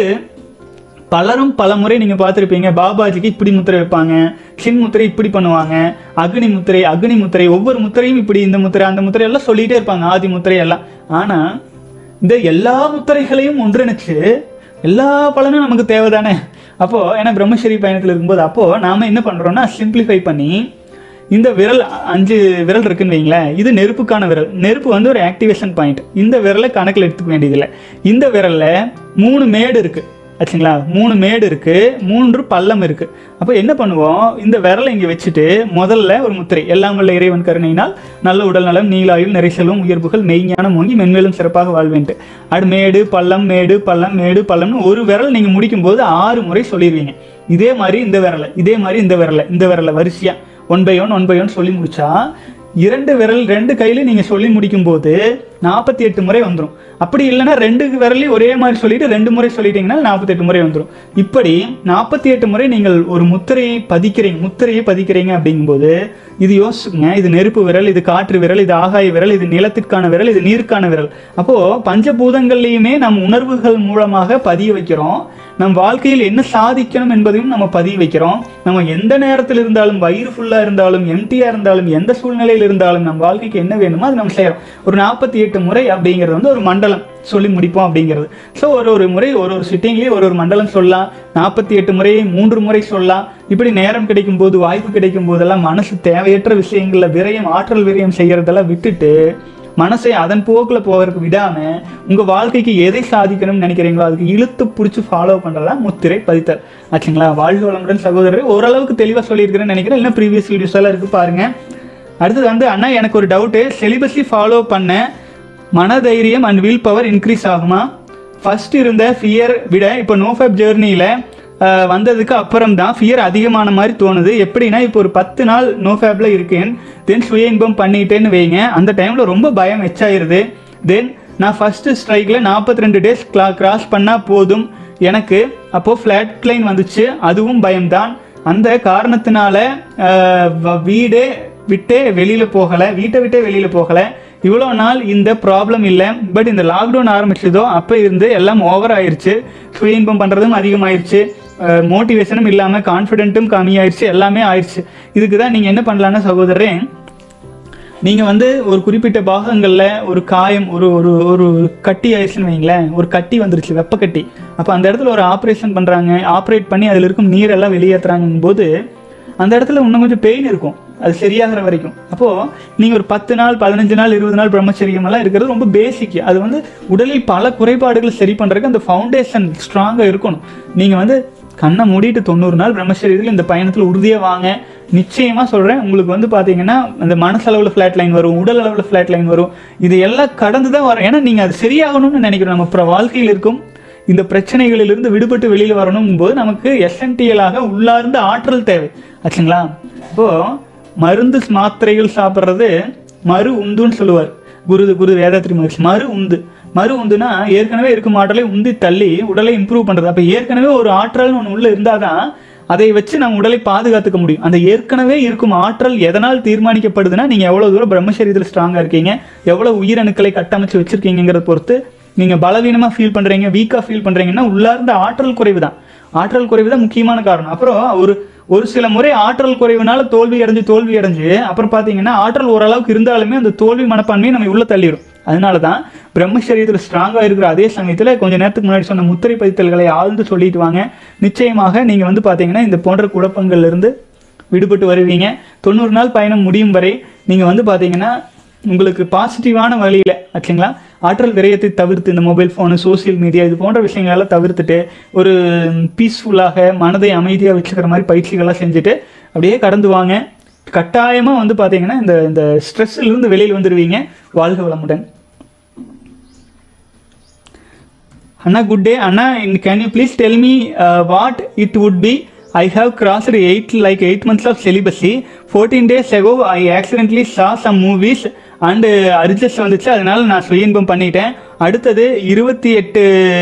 பலரும் பல முறை நீங்கள் பார்த்துருப்பீங்க. பாபாஜிக்கு இப்படி முத்திரை வைப்பாங்க, சின் முத்திரை இப்படி பண்ணுவாங்க, அக்னி முத்திரை, ஒவ்வொரு முத்திரையும் இப்படி, இந்த முத்திரை அந்த முத்திரை எல்லாம் சொல்லிகிட்டே இருப்பாங்க, ஆதி முத்திரை எல்லாம். ஆனால் இந்த எல்லா முத்திரைகளையும் ஒன்றிணைச்சு எல்லா பலனும் நமக்கு தேவைதானே. அப்போது ஏன்னா பிரம்மச்சரி பயணத்தில் இருக்கும்போது அப்போது நாம் என்ன பண்ணுறோன்னா சிம்பிளிஃபை பண்ணி இந்த விரல் 5 விரல் இருக்குன்னு வைங்களேன், இது நெருப்புக்கான விரல். நெருப்பு வந்து ஒரு ஆக்டிவேஷன் பாயிண்ட். இந்த விரலை கணக்கில் எடுத்துக்க வேண்டியதில்லை. இந்த விரலில் 3 மேடு இருக்குது ஆச்சுங்களா, 3 மேடு இருக்குது, 3 பள்ளம் இருக்குது. அப்போ என்ன பண்ணுவோம், இந்த விரலை இங்கே வச்சுட்டு முதல்ல ஒரு முத்திரை, எல்லாம் வல்ல இறைவன் கருணையினால் நல்ல உடல் நலம், நீலாயுள், நிறை செல்வம், உயர் புகழ், மெய்ஞானம் ஓங்கி மென்மேலும் சிறப்பாக வாழ்வேன்ட்டு அது மேடு பள்ளம் மேடு பள்ளம் மேடு பள்ளம்னு ஒரு விரல் நீங்கள் முடிக்கும்போது 6 முறை சொல்லிடுவீங்க. இதே மாதிரி இந்த விரலை, இதே மாதிரி இந்த விரலை வரிசையாக 1 by 1 சொல்லி முடிச்சா 2 விரல் 2 கையிலையும் நீங்கள் சொல்லி முடிக்கும்போது 48 முறை வந்துடும். அப்படி இல்லைன்னா 2 விரலையும் ஒரே மாதிரி சொல்லிட்டு 2 முறை சொல்லிட்டீங்கன்னா 48 முறை வந்துடும். இப்படி 48 முறை நீங்கள் ஒரு முத்திரையை பதிக்கிறீங்க அப்படிங்கும்போது இது யோசிச்சுங்க. இது நெருப்பு விரல், இது காற்று விரல், இது ஆகாய விரல், இது நிலத்திற்கான விரல், இது நீருக்கான விரல். அப்போது பஞ்சபூதங்கள்லையுமே நம் உணர்வுகள் மூலமாக பதிய வைக்கிறோம். நம் வாழ்க்கையில் என்ன சாதிக்கணும் என்பதையும் நம்ம பதிய வைக்கிறோம். நம்ம எந்த நேரத்தில் இருந்தாலும், வயிறு ஃபுல்லாக இருந்தாலும், எம்டியாக இருந்தாலும், எந்த சூழ்நிலையில் இருந்தாலும் நம் வாழ்க்கைக்கு என்ன வேணுமோ அது நம்ம செய்கிறோம். ஒரு 48 முறை அப்படிங்கிறது வந்து ஒரு மண்டலம் சொல்லி முடிப்போம் அப்படிங்கிறது. ஸோ ஒரு முறை ஒரு சிட்டிங்லேயே ஒரு மண்டலம் சொல்லலாம். 48 முறையை 3 முறை சொல்லலாம். இப்படி நேரம் கிடைக்கும் போது, வாய்ப்பு கிடைக்கும் போதெல்லாம் மனசு தேவையற்ற விஷயங்களில் விரயம், ஆற்றல் விரயம் செய்கிறதெல்லாம் விட்டுட்டு மனசை அதன் போக்கில் போகிறதுக்கு விடாமல் உங்கள் வாழ்க்கைக்கு எதை சாதிக்கணும்னு நினைக்கிறீங்களோ அதுக்கு இழுத்து பிடிச்சி ஃபாலோ பண்ணுறதா முத்திரை பதித்தல் ஆச்சுங்களா. வாழ்க வளமுடன் சகோதரர். ஓரளவுக்கு தெளிவாக சொல்லியிருக்கிறேன்னு நினைக்கிறேன். இல்லை ப்ரீவியஸ் வீடியோஸ் எல்லாம் இருக்குது பாருங்கள். அடுத்தது வந்து அண்ணா எனக்கு ஒரு டவுட்டு, செலிபஸி ஃபாலோ பண்ண மனதைரியம் அண்ட் வில் பவர் இன்க்ரீஸ் ஆகுமா? ஃபர்ஸ்ட் இருந்த ஃபியர் விட இப்போ நோஃபேப் ஜேர்னியில் வந்ததுக்கு அப்புறம் தான் ஃபியர் அதிகமான மாதிரி தோணுது. எப்படின்னா இப்போ ஒரு 10 நாள் நோஃபேப்பில் இருக்கேன், தென் சுய இன்பம் பண்ணிட்டேன்னு வைங்க, அந்த டைமில் ரொம்ப பயம் எச்சாயிருது. தென் நான் ஃபஸ்ட்டு ஸ்ட்ரைக்கில் 42 டேஸ் கிராஸ் பண்ணால் போதும் எனக்கு, அப்போது ஃப்ளாட் லைன் வந்துச்சு, அதுவும் பயம்தான். அந்த காரணத்தினால வீட்டை விட்டே வெளியில் போகலை. இவ்வளோ நாள் இந்த ப்ராப்ளம் இல்லை. பட் இந்த லாக்டவுன் ஆரம்பிச்சதோ அப்போ இருந்து எல்லாம் ஓவர் ஆயிடுச்சு. சுய இன்பம் பண்ணுறதும் அதிகமாகிடுச்சு, மோட்டிவேஷனும் இல்லாமல் கான்ஃபிடென்ட்டும் கம்மியாயிடுச்சு, எல்லாமே ஆயிடுச்சு. இதுக்கு தான் நீங்கள் என்ன பண்ணலான்னா சகோதரரே, நீங்கள் வந்து ஒரு குறிப்பிட்ட பாகங்களில் ஒரு காயம், ஒரு ஒரு ஒரு கட்டி ஆயிடுச்சுன்னு வைங்களேன், ஒரு கட்டி வந்துருச்சு, வெப்ப கட்டி. அப்போ அந்த இடத்துல ஒரு ஆப்ரேஷன் பண்ணுறாங்க, ஆப்ரேட் பண்ணி அதில் இருக்கும் நீரெல்லாம் வெளியேற்றுறாங்கும் போது அந்த இடத்துல இன்னும் கொஞ்சம் பெயின் இருக்கும் அது சரியாகிற வரைக்கும். அப்போது நீங்கள் ஒரு 10 நாள் 15 நாள் 20 நாள் பிரம்மச்சரியமெல்லாம் இருக்கிறது ரொம்ப பேசிக். அது வந்து உடலில் பல குறைபாடுகளை சரி பண்ணுறதுக்கு அந்த ஃபவுண்டேஷன் ஸ்ட்ராங்காக இருக்கணும். நீங்கள் வந்து கண்ணை மூடிட்டு 90 நாள் பிரம்மச்சரியத்தில் இந்த பயணத்தில் உறுதியாக வாங்க. நிச்சயமாக சொல்கிறேன், உங்களுக்கு வந்து பார்த்தீங்கன்னா அந்த மனசளவில் ஃப்ளாட் லைன் வரும், உடல் அளவில் ஃப்ளாட் லைன் வரும். இது எல்லாம் கடந்து தான் வரும். ஏன்னா நீங்கள் அது சரியாகணும்னு நினைக்கிறோம். நம்ம அப்புறம் வாழ்க்கையில் இருக்கும் இந்த பிரச்சனைகளிலிருந்து விடுபட்டு வெளியில் வரணும் போது நமக்கு எசென்டியலாக உள்ளார்ந்த ஆற்றல் தேவை ஆச்சுங்களா. இப்போது மருந்து மாத்திரைகள் சாப்பிட்றது மறு உந்துன்னு சொல்லுவார் குரு வேதாத்ரி மகர்ஷி. மறு உந்துனா ஏற்கனவே இருக்கும் ஆற்றலை உந்தி தள்ளி உடலை இம்ப்ரூவ் பண்ணுறது. அப்போ ஏற்கனவே ஒரு ஆற்றல்னு ஒன்று உள்ளே இருந்தால் தான் அதை வச்சு நம்ம உடலை பாதுகாத்துக்க முடியும். அந்த ஏற்கனவே இருக்கும் ஆற்றல் எதனால் தீர்மானிக்கப்படுதுன்னா நீங்கள் எவ்வளோ தூரம் பிரம்மசரீரத்தில் ஸ்ட்ராங்காக இருக்கீங்க, எவ்வளோ உயிரணுக்களை கட்டமைச்சு வச்சுருக்கீங்கிறத பொறுத்து. நீங்கள் பலவீனமாக ஃபீல் பண்ணுறீங்க, வீக்காக ஃபீல் பண்ணுறீங்கன்னா உள்ளார்ந்த ஆற்றல் குறைவு தான் முக்கியமான காரணம். அப்புறம் ஒரு சில முறை ஆற்றல் குறைவுனால தோல்வி அடைஞ்சு அப்புறம் பார்த்தீங்கன்னா ஆற்றல் ஓரளவுக்கு இருந்தாலுமே அந்த தோல்வி மனப்பான்மையை நம்ம உள்ள தள்ளிடும். அதனால தான் பிரம்மசரீரத்தில் ஸ்ட்ராங்காக இருக்கிற அதே சமயத்தில் கொஞ்சம் நேரத்துக்கு முன்னாடி சொன்ன முத்திரை பதித்தல்களை ஆழ்ந்து சொல்லிட்டு வாங்க. நிச்சயமாக நீங்கள் வந்து பார்த்தீங்கன்னா இந்த போன்ற குழப்பங்கள்லேருந்து விடுபட்டு வருவீங்க. 90 நாள் பயணம் முடியும் வரை நீங்கள் வந்து பார்த்தீங்கன்னா உங்களுக்கு பாசிட்டிவான வழியில் ஆச்சுங்களா, ஆற்றல் விரயத்தை தவிர்த்து இந்த மொபைல் ஃபோனு, சோசியல் மீடியா இது போன்ற விஷயங்களெல்லாம் தவிர்த்துட்டு ஒரு பீஸ்ஃபுல்லாக மனதை அமைதியாக வச்சுக்கிற மாதிரி பயிற்சிகள்லாம் செஞ்சுட்டு அப்படியே கடந்து வாங்க. கட்டாயமாக வந்து பார்த்தீங்கன்னா இந்த ஸ்ட்ரெஸ்ஸிலிருந்து வெளியில் வந்துடுவீங்க. வாழ்க வளமுடன். அண்ணா குட் டே அண்ணா, can you please tell me what it would be? I have crossed 8 months of celibacy. 14 days ago I accidentally saw some movies and urges வந்துச்சு, அதனால நான் சுய இன்பம் பண்ணிட்டேன். அடுத்தது 28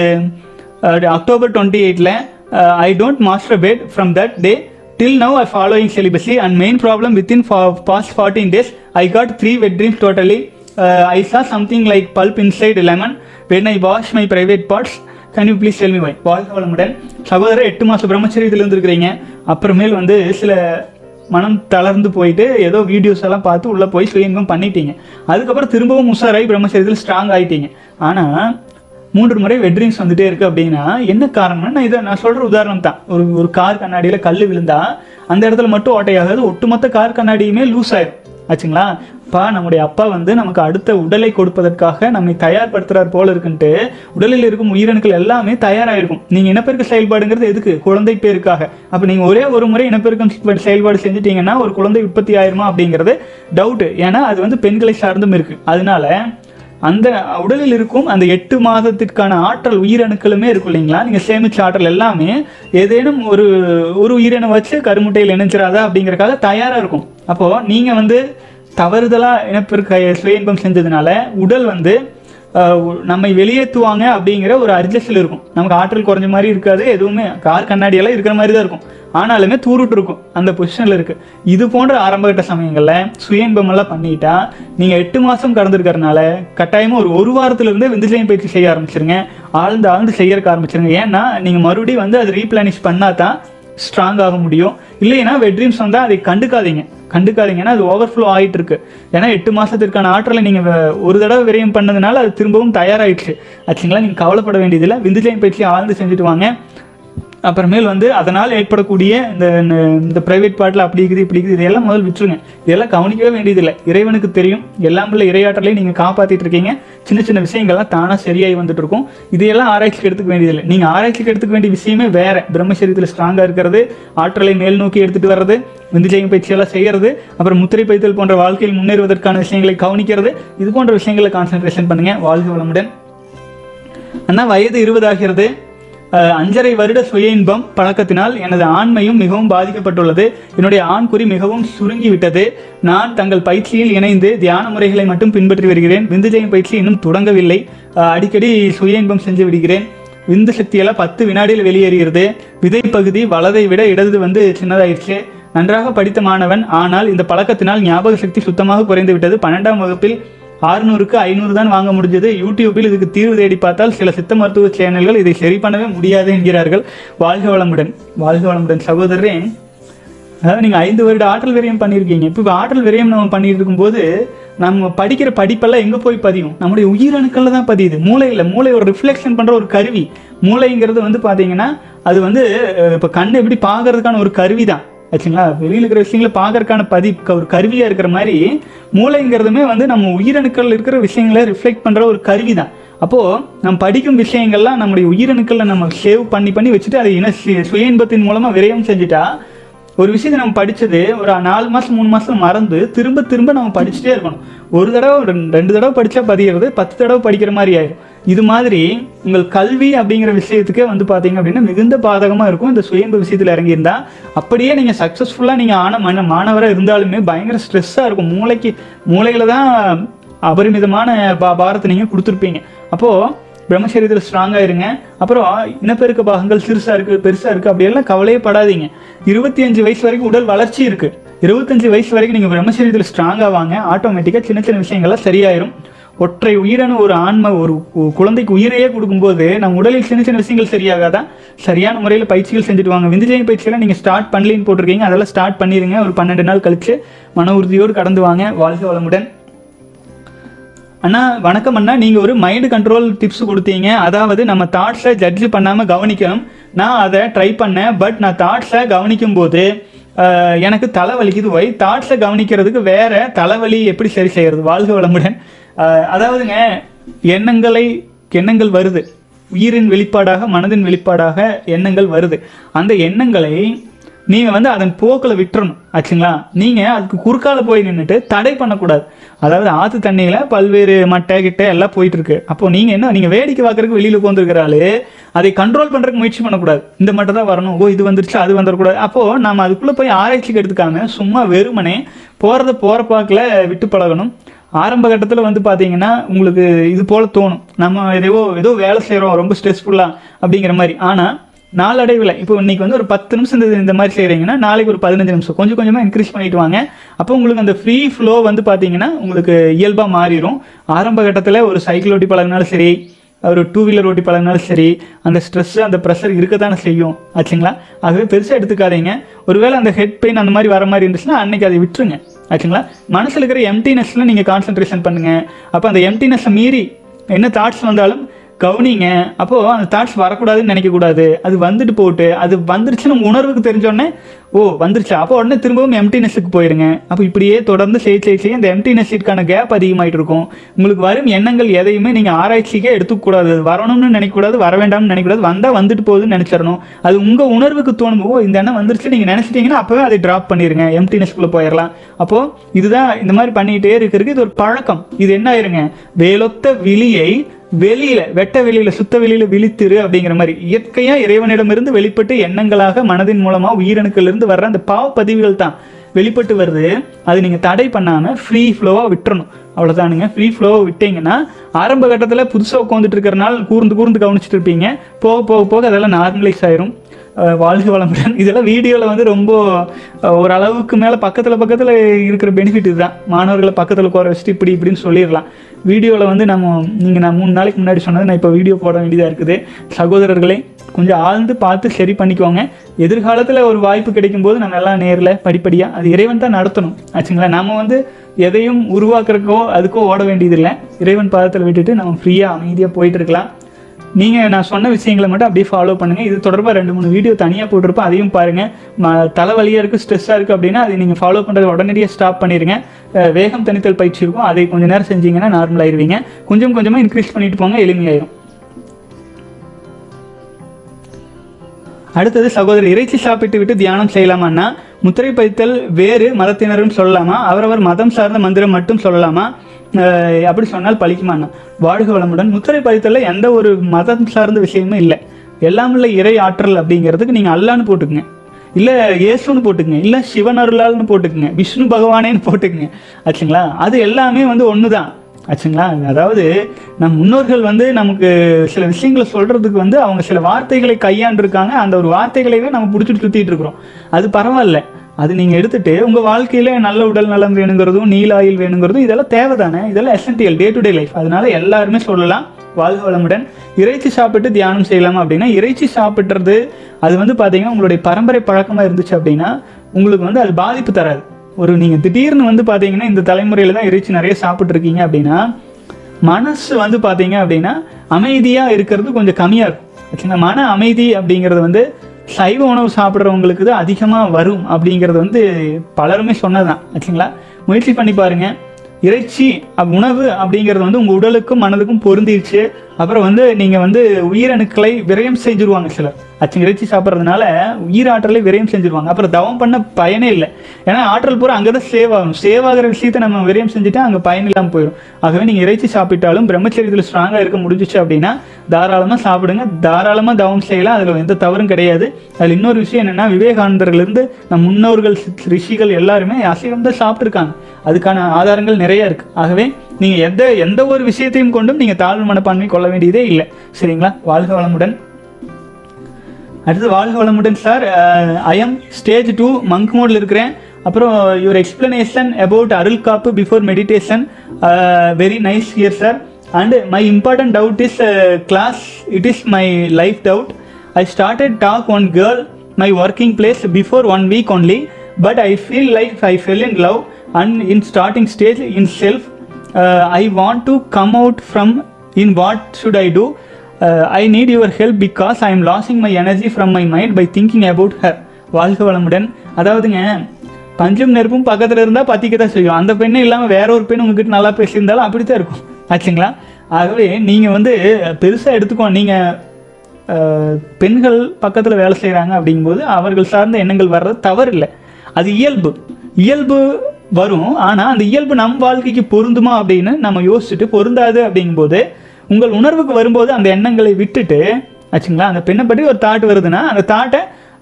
October 28ல I don't masturbate from that day. Till now I following celibacy and main problem within past 14 days I got 3 wet dreams totally. I saw something like pulp inside lemon when I wash my private parts. Can you please tell me why? வாழ்க வளமுடன் சகோதரர். 8 மாதம் பிரம்மச்சரியத்தில் இருந்துருக்கிறீங்க, அப்புறமேல் வந்து சில மனம் தளர்ந்து போயிட்டு ஏதோ வீடியோஸ் எல்லாம் பார்த்து உள்ளே போய் சுய இன்பம் பண்ணிட்டீங்க. அதுக்கப்புறம் திரும்பவும் உஷாராகி பிரம்மச்சரியத்தில் ஸ்ட்ராங் ஆகிட்டீங்க. ஆனால் 3 முறை வெட் ட்ரீம்ஸ் வந்துட்டே இருக்குது அப்படின்னா என்ன காரணம்னா, நான் சொல்கிற உதாரணம் தான். ஒரு கார் கண்ணாடியில் கல் விழுந்தா அந்த இடத்துல மட்டும் ஓட்டையாகாது, ஒட்டுமொத்த கார் கண்ணாடியுமே லூஸ் ஆயிடும் ஆச்சுங்களா. நம்முடைய அப்பா வந்து நமக்கு அடுத்த உடலை கொடுப்பதற்காக நம்மை தயார்படுத்துறார் போல இருக்குன்ட்டு உடலில் இருக்கும் உயிரணுக்கள் எல்லாமே தயாராகிருக்கும். நீங்கள் இனப்பெருக்க செயல்பாடுங்கிறது எதுக்கு? குழந்தை பேருக்காக. அப்போ நீங்கள் ஒரே ஒரு முறை இனப்பெருக்கம் செயல்பாடு செஞ்சுட்டீங்கன்னா ஒரு குழந்தை உற்பத்தி ஆயிருமா அப்படிங்கிறது டவுட்டு. ஏன்னா அது வந்து பெண்களை சார்ந்தும் இருக்குது. அதனால அந்த உடலில் இருக்கும் அந்த 8 மாதத்திற்கான ஆற்றல் உயிரணுக்களுமே இருக்கும் இல்லைங்களா, நீங்கள் சேமிச்ச ஆற்றல் எல்லாமே ஏதேனும் ஒரு உயிரணை வச்சு கருமுட்டையில் இணைஞ்சிடாதா அப்படிங்கிறக்காக தயாராக இருக்கும். அப்போது நீங்கள் வந்து தவறுதலாக இனப்பெருக்க சுய இன்பம் செஞ்சதுனால உடல் வந்து நம்மை வெளியேற்றுவாங்க அப்படிங்கிற ஒரு அர்ஜஸ்டில் இருக்கும். நமக்கு ஆற்றல் குறைஞ்ச மாதிரி இருக்காது, எதுவுமே கார் கண்ணாடியெல்லாம் இருக்கிற மாதிரி தான் இருக்கும், ஆனாலுமே தூருட்டு இருக்கும், அந்த பொசிஷனில் இருக்குது. இது போன்ற ஆரம்பகட்ட சமயங்களில் சுய இன்பமெல்லாம் பண்ணிட்டா நீங்கள் 8 மாதம் கடந்திருக்கிறதுனால கட்டாயமாக ஒரு வாரத்திலிருந்தே விந்துஜயம் பயிற்சி செய்ய ஆரம்பிச்சிருங்க. ஆழ்ந்து செய்யறதுக்கு ஆரம்பிச்சிருங்க. ஏன்னா நீங்கள் மறுபடியும் வந்து அது ரீப்ளானிஷ் பண்ணால் தான் ஸ்ட்ராங் ஆக முடியும். இல்லைன்னா வெட் ட்ரீம்ஸ் வந்தால் அதை கண்டுக்காதீங்கன்னா அது ஓவர்ஃப்ளோ ஆகிட்டு இருக்கு. ஏன்னா 8 மாதத்திற்கான ஆற்றலை நீங்கள் ஒரு தடவை விரயம் பண்ணதுனால அது திரும்பவும் தயாராகிடுச்சு ஆச்சுங்களா. நீங்கள் கவலைப்பட வேண்டியதில்லை. விந்துஜயம் பயிற்சி ஆழ்ந்து செஞ்சுட்டு வாங்க. அப்புறமேல் வந்து அதனால் ஏற்படக்கூடிய இந்த ப்ரைவேட் பார்ட்டில் அப்படி இருக்குது இதையெல்லாம் முதல் விட்டுருங்க. இதெல்லாம் கவனிக்கவே வேண்டியதில்லை. இறைவனுக்கு தெரியும். எல்லாம் உள்ள இறையாற்றலையும் நீங்கள் காப்பாற்றிட்டு இருக்கீங்க. சின்ன விஷயங்கள்லாம் தானாக சரியாகி வந்துட்டு இருக்கும். இதையெல்லாம் ஆராய்ச்சிக்கு எடுத்துக்க வேண்டியதில்லை. நீங்கள் ஆராய்ச்சிக்கு எடுத்துக்க வேண்டிய விஷயமே வேறு. பிரம்மசரீரத்தில் ஸ்ட்ராங்காக இருக்கிறது, ஆற்றலை மேல் நோக்கி எடுத்துகிட்டு வர்றது, விந்துஜயம் பயிற்சியெல்லாம் செய்கிறது, அப்புறம் முத்திரை பயிற்சிகள் போன்ற வாழ்க்கையில் முன்னேறுவதற்கான விஷயங்களை கவனிக்கிறது, இது போன்ற விஷயங்களை கான்சன்ட்ரேஷன் பண்ணுங்கள். வாழ்க வளமுடன். அண்ணா வயது 20 ஆகிறது. 5.5 வருட சுய இன்பம் பழக்கத்தினால் எனது ஆண்மையும் மிகவும் பாதிக்கப்பட்டுள்ளது. என்னுடைய ஆண்குறி மிகவும் சுருங்கிவிட்டது. நான் தங்கள் பயிற்சியில் இணைந்து தியான முறைகளை மட்டும் பின்பற்றி வருகிறேன். விந்து ஜெயம் பயிற்சி இன்னும் தொடங்கவில்லை. அடிக்கடி சுய இன்பம் செஞ்சு விடுகிறேன். விந்து சக்தியெல்லாம் 10 வினாடியில் வெளியேறுகிறது. விதை பகுதி வலதை விட இடது சின்னதாயிடுச்சு. நன்றாக படித்த மாணவன், ஆனால் இந்த பழக்கத்தினால் ஞாபக சக்தி சுத்தமாக குறைந்து விட்டது. 12ஆம் வகுப்பில் 600க்கு 500 தான் வாங்க முடிஞ்சது. யூடியூப்பில் இதுக்கு தீர்வு தேடி பார்த்தால் சில சித்த மருத்துவ சேனல்கள் இதை சரி பண்ணவே முடியாது என்கிறார்கள். வாழ்க வளமுடன். வாழ்க வளமுடன் சகோதரரே. அதாவது நீங்கள் 5 வருட ஆற்றல் விரயம் பண்ணியிருக்கீங்க. இப்போ ஆற்றல் விரயம் நம்ம பண்ணிட்டு இருக்கும்போது நம்ம படிக்கிற படிப்பெல்லாம் எங்கே போய் பதியும்? நம்முடைய உயிரணுக்களில் தான் பதியுது. மூளை ஒரு ரிஃப்ளெக்ஷன் பண்ணுற ஒரு கருவி. மூளைங்கிறது பார்த்தீங்கன்னா அது இப்போ கண்ணு எப்படி பார்க்கறதுக்கான ஒரு கருவி தான் ஆச்சுங்களா. வெளியில் இருக்கிற விஷயங்களை பார்க்கறதுக்கான ஒரு கருவியாக இருக்கிற மாதிரி மூளைங்கிறதுமே நம்ம உயிரணுக்கள் இருக்கிற விஷயங்களை ரிஃப்ளெக்ட் பண்ணுற ஒரு கருவி தான். அப்போது நம்ம படிக்கும் விஷயங்கள்லாம் நம்முடைய உயிரணுக்களில் நம்ம சேவ் பண்ணி வச்சுட்டு அதை சுய இன்பத்தின் மூலமாக விரயம் செஞ்சுட்டா ஒரு விஷயத்தை நம்ம படித்தது ஒரு 4 மாதம் 3 மாதம் மறந்து திரும்ப நம்ம படிச்சுட்டே இருக்கணும். ஒரு தடவை 2 தடவை படித்தா பதிகிறது, 10 தடவை படிக்கிற மாதிரி ஆயிடும். இது மாதிரி உங்கள் கல்வி அப்படிங்கிற விஷயத்துக்கே பார்த்தீங்க அப்படின்னா மிகுந்த பாதகமாக இருக்கும். இந்த சுய இன்ப விஷயத்தில் இறங்கியிருந்தா அப்படியே நீங்கள் சக்ஸஸ்ஃபுல்லாக நீங்கள் மாணவராக இருந்தாலுமே பயங்கர ஸ்ட்ரெஸ்ஸாக இருக்கும். மூளையில் தான் அபரிமிதமான பாரத்தை நீங்கள் கொடுத்துருப்பீங்க. அப்போது பிரம்மச்சரியத்தில் ஸ்ட்ராங்காக இருங்க. அப்புறம் இனப்பெருக்க பாகங்கள் சிறுசாக இருக்குது பெருசாக இருக்குது அப்படியெல்லாம் கவலையே படாதீங்க. 25 வயசு வரைக்கும் உடல் வளர்ச்சி இருக்குது. 25 வயசு வரைக்கும் நீங்கள் பிரம்மச்சரியத்தில் ஸ்ட்ராங்காக வாங்க. ஆட்டோமேட்டிக்காக சின்ன விஷயங்கள்லாம் சரியாயிரும். ஒற்றை உயிரான ஒரு ஆன்மை ஒரு குழந்தைக்கு உயிரையே கொடுக்கும்போது நம்ம உடலில் சின்ன விஷயங்கள் சரியாகாதான். சரியான முறையில் பயிற்சிகள் செஞ்சுட்டு வாங்க. விந்து ஜெயம் பயிற்சியெல்லாம் நீங்கள் ஸ்டார்ட் பண்ணலின்னு போட்டிருக்கீங்க. அதெல்லாம் ஸ்டார்ட் பண்ணிடுங்க. ஒரு 12 நாள் கழிச்சு மன உறுதியோடு கடந்து வாங்க. வாழ்க வளமுடன். அண்ணா வணக்கம் அண்ணா. நீங்கள் ஒரு மைண்டு கண்ட்ரோல் டிப்ஸ் கொடுத்தீங்க. அதாவது நம்ம தாட்ஸை ஜட்ஜ் பண்ணாமல் கவனிக்கணும். நான் அதை ட்ரை பண்ணேன். பட் நான் தாட்ஸை கவனிக்கும் போது எனக்கு தலைவலிக்குது. தாட்ஸை கவனிக்கிறதுக்கு வேற தலைவலி எப்படி சரி செய்கிறது? வாழ்க வளமுடன். அதாவதுங்க எண்ணங்கள் வருது. உயிரின் வெளிப்பாடாக மனதின் வெளிப்பாடாக எண்ணங்கள் வருது. அந்த எண்ணங்களை நீங்கள் அதன் போக்கில் விட்டுறணும் ஆச்சுங்களா. நீங்கள் அதுக்கு குறுக்கால போய் நின்றுட்டு தடை பண்ணக்கூடாது. அதாவது ஆற்று தண்ணியில் பல்வேறு மட்டை கிட்ட எல்லாம் போயிட்டுருக்கு. அப்போ நீங்கள் வேடிக்கை பார்க்குறதுக்கு வெளியில் உட்காந்துருக்கிறாள். அதை கண்ட்ரோல் பண்ணுறதுக்கு முயற்சி பண்ணக்கூடாது. இந்த மட்டும் தான் வரணும், இது வந்துருச்சு அது வந்துடக்கூடாது. அப்போது நம்ம அதுக்குள்ளே போய் ஆராய்ச்சிக்கு எடுத்துக்காம சும்மா வெறுமனே போகிற பாக்கில் விட்டு பழகணும். ஆரம்ப கட்டத்தில் பார்த்தீங்கன்னா உங்களுக்கு இது போல் தோணும், நம்ம ஏதோ வேலை செய்கிறோம் ரொம்ப ஸ்ட்ரெஸ்ஃபுல்லாக அப்படிங்கிற மாதிரி. ஆனால் நாளடைவில் இப்போ இன்றைக்கி ஒரு 10 நிமிஷம் இந்த மாதிரி செய்கிறீங்கன்னா நாளைக்கு ஒரு 15 நிமிஷம் கொஞ்சமாக இன்க்ரீஸ் பண்ணிட்டு வாங்க. அப்போ உங்களுக்கு அந்த ஃப்ரீ ஃப்ளோ பார்த்தீங்கன்னா உங்களுக்கு இயல்பாக மாறிடும். ஆரம்ப கட்டத்தில் ஒரு சைக்கிள் ஓட்டி பழகினாலும் சரி, ஒரு 2 வீலர் ஓட்டி பழகினாலும் சரி, அந்த ஸ்ட்ரெஸ்ஸு அந்த ப்ரெஷர் இருக்க தானே செய்யும் ஆச்சுங்களா. ஆகவே பெருசாக எடுத்துக்காதீங்க. ஒருவேளை அந்த ஹெட் பெயின் அந்த மாதிரி வர மாதிரி இருந்துச்சுன்னா அன்றைக்கி அதை விட்டுருங்க ஆச்சுங்களா. மனசில் இருக்கிற எம்டினஸில் நீங்கள் கான்சன்ட்ரேஷன் பண்ணுங்கள். அப்போ அந்த எம்டினஸை மீறி என்ன தாட்ஸ் வந்தாலும் கவனிங்க. அப்போது அந்த தாட்ஸ் வரக்கூடாதுன்னு நினைக்கக்கூடாது. அது வந்துட்டு போட்டு அது வந்துருச்சுன்னு உணர்வுக்கு தெரிஞ்சோடனே வந்துருச்சா அப்போ உடனே திரும்பவும் எம்டினஸுக்கு போயிருங்க. அப்போ இப்படியே தொடர்ந்து செய்ய இந்த எம்டினஸுக்கான கேப் அதிகமாகிட்டு இருக்கும். உங்களுக்கு வரும் எண்ணங்கள் எதையுமே நீங்கள் ஆராய்ச்சிக்கே எடுத்துக்கூடாது. வரணும்னு நினைக்கக்கூடாது, வர வேண்டாம்னு நினைக்கக்கூடாது. வந்தால் வந்துட்டு போகுதுன்னு நினச்சிடணும். அது உங்கள் உணர்வுக்கு தோணும் இந்த எண்ணம் வந்துருச்சு நீங்கள் நினச்சிட்டிங்கன்னா அப்போவே அதை ட்ராப் பண்ணிடுங்க, எம்டினஸ்குள்ளே போயிடலாம். அப்போது இதுதான் இந்த மாதிரி பண்ணிகிட்டே இருக்கிறதுக்கு இது ஒரு பழக்கம். இது என்ன ஆயிருங்க, வேலொத்த விழியை வெட்ட வெளியில சுத்த வெளியில விழித்திரு அப்படிங்கிற மாதிரி இயற்கையா இறைவனிடமிருந்து வெளிப்பட்டு எண்ணங்களாக மனதின் மூலமா உயிரணுக்கள் இருந்து வர்ற அந்த பாவ பதிவுகள் தான் வெளிப்பட்டு வருது. அது நீங்க தடை பண்ணாம ஃப்ரீ ஃப்ளோவா விட்டுறணும். அவ்வளவுதானுங்க. ஃப்ரீ ஃப்ளோவை விட்டீங்கன்னா ஆரம்ப கட்டத்தில் புதுசாக உட்காந்துட்டு இருக்கிறனால கூர்ந்து கவனிச்சுட்டு இருப்பீங்க. போக அதெல்லாம் நார்மலைஸ் ஆயிரும். வாழ்க வளமுடன். இதெல்லாம் வீடியோவில் ரொம்ப ஓரளவுக்கு மேலே பக்கத்தில் இருக்கிற பெனிஃபிட் இதுதான். மாணவர்களை பக்கத்தில் உட்கார வச்சுட்டு இப்படின்னு சொல்லிடலாம். வீடியோவில் நான் 3 நாளைக்கு முன்னாடி சொன்னது நான் இப்போ வீடியோ போட வேண்டியதாக இருக்குது. சகோதரர்களை கொஞ்சம் ஆழ்ந்து பார்த்து சரி பண்ணிக்குவாங்க. எதிர்காலத்தில் ஒரு வாய்ப்பு கிடைக்கும் போது நம்ம எல்லாம் நேரில் படிப்படியாக அது இறைவன் தான் நடத்தணும் ஆச்சுங்களா. நம்ம எதையும் உருவாக்குறக்கோ அதுக்கோ ஓட வேண்டியதில்லை. இறைவன் பாதத்தில் விட்டுட்டு நம்ம ஃப்ரீயாக அமைதியாக போயிட்டு இருக்கலாம். நீங்கள் நான் சொன்ன விஷயங்களை மட்டும் அப்படியே ஃபாலோ பண்ணுங்கள். இது தொடர்பாக 2-3 வீடியோ தனியாக போட்டிருப்போம், அதையும் பாருங்கள். தலைவலியாக இருக்குது, ஸ்ட்ரெஸ்ஸாக இருக்குது அப்படின்னா அதை நீங்கள் ஃபாலோ பண்ணுறது உடனடியாக ஸ்டாப் பண்ணிடுங்க. வேகம் தனித்தல் பயிற்சி இருக்கும், அதை கொஞ்சம் நேரம் செஞ்சீங்கன்னா நார்மலாகிடுவீங்க. கொஞ்சமாக இன்க்ரீஸ் பண்ணிட்டு போங்க, எளிமையாயிரும். அடுத்தது சகோதரர், இறைச்சி சாப்பிட்டு விட்டு தியானம் செய்யலாமான்னா முத்திரை பதித்தல் வேறு மதத்தினரும் சொல்லலாமா? அவரவர் மதம் சார்ந்த மந்திரம் மட்டும் சொல்லலாமா? அப்படி சொன்னால் பழிக்குமாண்ணா. வாழ்க வளமுடன். முத்திரை பதித்தலில் எந்த ஒரு மதம் சார்ந்த விஷயமும் இல்லை. எல்லாம் இல்லை இறை ஆற்றல் அப்படிங்கிறதுக்கு நீங்கள் அல்லான்னு போட்டுக்குங்க, இல்லை இயேசுன்னு போட்டுக்குங்க, இல்லை சிவன் அருளால்னு போட்டுக்குங்க, விஷ்ணு பகவானேன்னு போட்டுக்குங்க ஆச்சுங்களா. அது எல்லாமே வந்து ஒன்று தான் ஆச்சுங்களா. அதாவது நம் முன்னோர்கள் வந்து நமக்கு சில விஷயங்களை சொல்கிறதுக்கு வந்து அவங்க சில வார்த்தைகளை கையாண்டிருக்காங்க. அந்த ஒரு வார்த்தைகளையே நம்ம பிடிச்சிட்டு சுற்றிட்டு இருக்கிறோம். அது பரவாயில்ல. அது நீங்கள் எடுத்துகிட்டு உங்கள் வாழ்க்கையில் நல்ல உடல் நலம் வேணுங்கிறதும் நீலாயில் வேணுங்கிறதும் இதெல்லாம் தேவை தானே. இதெல்லாம் essential day to day life. அதனால எல்லாருமே சொல்லலாம். வாழ்க வளமுடன். இறைச்சி சாப்பிட்டு தியானம் செய்யலாமா அப்படின்னா, இறைச்சி சாப்பிட்றது அது வந்து பார்த்தீங்கன்னா உங்களுடைய பரம்பரை பழக்கமாக இருந்துச்சு அப்படின்னா உங்களுக்கு வந்து அது பாதிப்பு தராது. ஒரு நீங்கள் திடீர்னு வந்து பார்த்தீங்கன்னா இந்த தலைமுறையில் தான் இறைச்சி நிறைய சாப்பிட்ருக்கீங்க அப்படின்னா மனசு வந்து பார்த்தீங்க அப்படின்னா அமைதியாக இருக்கிறது கொஞ்சம் கம்மியாக இருக்கும் ஆச்சுங்களா. மன அமைதி அப்படிங்கிறது வந்து சைவ உணவு சாப்பிட்றவங்களுக்கு தான் அதிகமாக வரும் அப்படிங்கிறது வந்து பலருமே சொன்னதுதான் ஆச்சுங்களா. முயற்சி பண்ணி பாருங்கள். இறைச்சி உணவு அப்படிங்கிறது வந்து உங்கள் உடலுக்கும் மனதுக்கும் பொருந்திடுச்சு. அப்புறம் வந்து நீங்கள் வந்து உயிரணுக்களை விரயம் செஞ்சுருவாங்க சிலர் ஆச்சுங்க. இறைச்சி சாப்பிட்றதுனால உயிராற்றலை விரயம் செஞ்சுருவாங்க. அப்புறம் தவம் பண்ண பயனே இல்லை. ஏன்னா ஆற்றல் பூரா அங்கே தான் சேவ் ஆகும். சேவ் ஆகிற விஷயத்தை நம்ம விரயம் செஞ்சுட்டா அங்கே பயன் இல்லாமல் போயிடும். ஆகவே நீங்கள் இறைச்சி சாப்பிட்டாலும் பிரம்மச்சரியத்தில் ஸ்ட்ராங்காக இருக்க முடிஞ்சிச்சு அப்படின்னா தாராளமாக சாப்பிடுங்க, தாராளமாக தவம் செய்யலாம். அதில் எந்த தவறும் கிடையாது. அதில் இன்னொரு விஷயம் என்னென்னா, விவேகானந்தர்லேருந்து நம் முன்னோர்கள் ரிஷிகள் எல்லாருமே அசைவம் தான் சாப்பிட்ருக்காங்க. அதுக்கான ஆதாரங்கள் நிறைய இருக்குது. ஆகவே நீங்கள் எந்த ஒரு விஷயத்தையும் கொண்டும் நீங்கள் தாழ்வு மனப்பான்மை கொள்ள வேண்டியதே இல்லை. சரிங்களா. வாழ்க வளமுடன். அடுத்து வாழ்க வளமுடன் sir. I am stage 2 monk மோடில் இருக்கிறேன். அப்புறம் யுவர் எக்ஸ்பிளனேஷன் அபவுட் அருள் காப்பு before meditation very nice here sir. And my important doubt is class. It is my life doubt. I started talk one girl my working place before 1 week only, but I feel like I fell in love and in starting stage in self. I want to come out from in what should I do? I need your help because I am losing my energy from my mind by thinking about her. வாழ்க வளமுடன். அதாவதுங்க, பஞ்சும் நெருப்பும் பக்கத்தில் இருந்தால் பற்றிக்க தான் செய்யும். அந்த பெண்ணே இல்லாமல் வேற ஒரு பெண் உங்ககிட்ட நல்லா பேசியிருந்தாலும் அப்படி தான் இருக்கும் ஆச்சுங்களா. ஆகவே நீங்கள் வந்து பெருசாக எடுத்துக்கோ. நீங்கள் பெண்கள் பக்கத்தில் வேலை செய்கிறாங்க அப்படிங்கும்போது அவர்கள் சார்ந்த எண்ணங்கள் வர்றது தவறு இல்லை. அது இயல்பு வரும். ஆனால் அந்த இயல்பு நம் வாழ்க்கைக்கு பொருந்துமா அப்படின்னு நம்ம யோசிச்சுட்டு பொருந்தாது அப்படிங்கும்போது உங்கள் உணர்வுக்கு வரும்போது அந்த எண்ணங்களை விட்டுட்டு ஆச்சுங்களா. அந்த பெண்ணை பற்றி ஒரு தாட் வருதுன்னா அந்த தாட்டை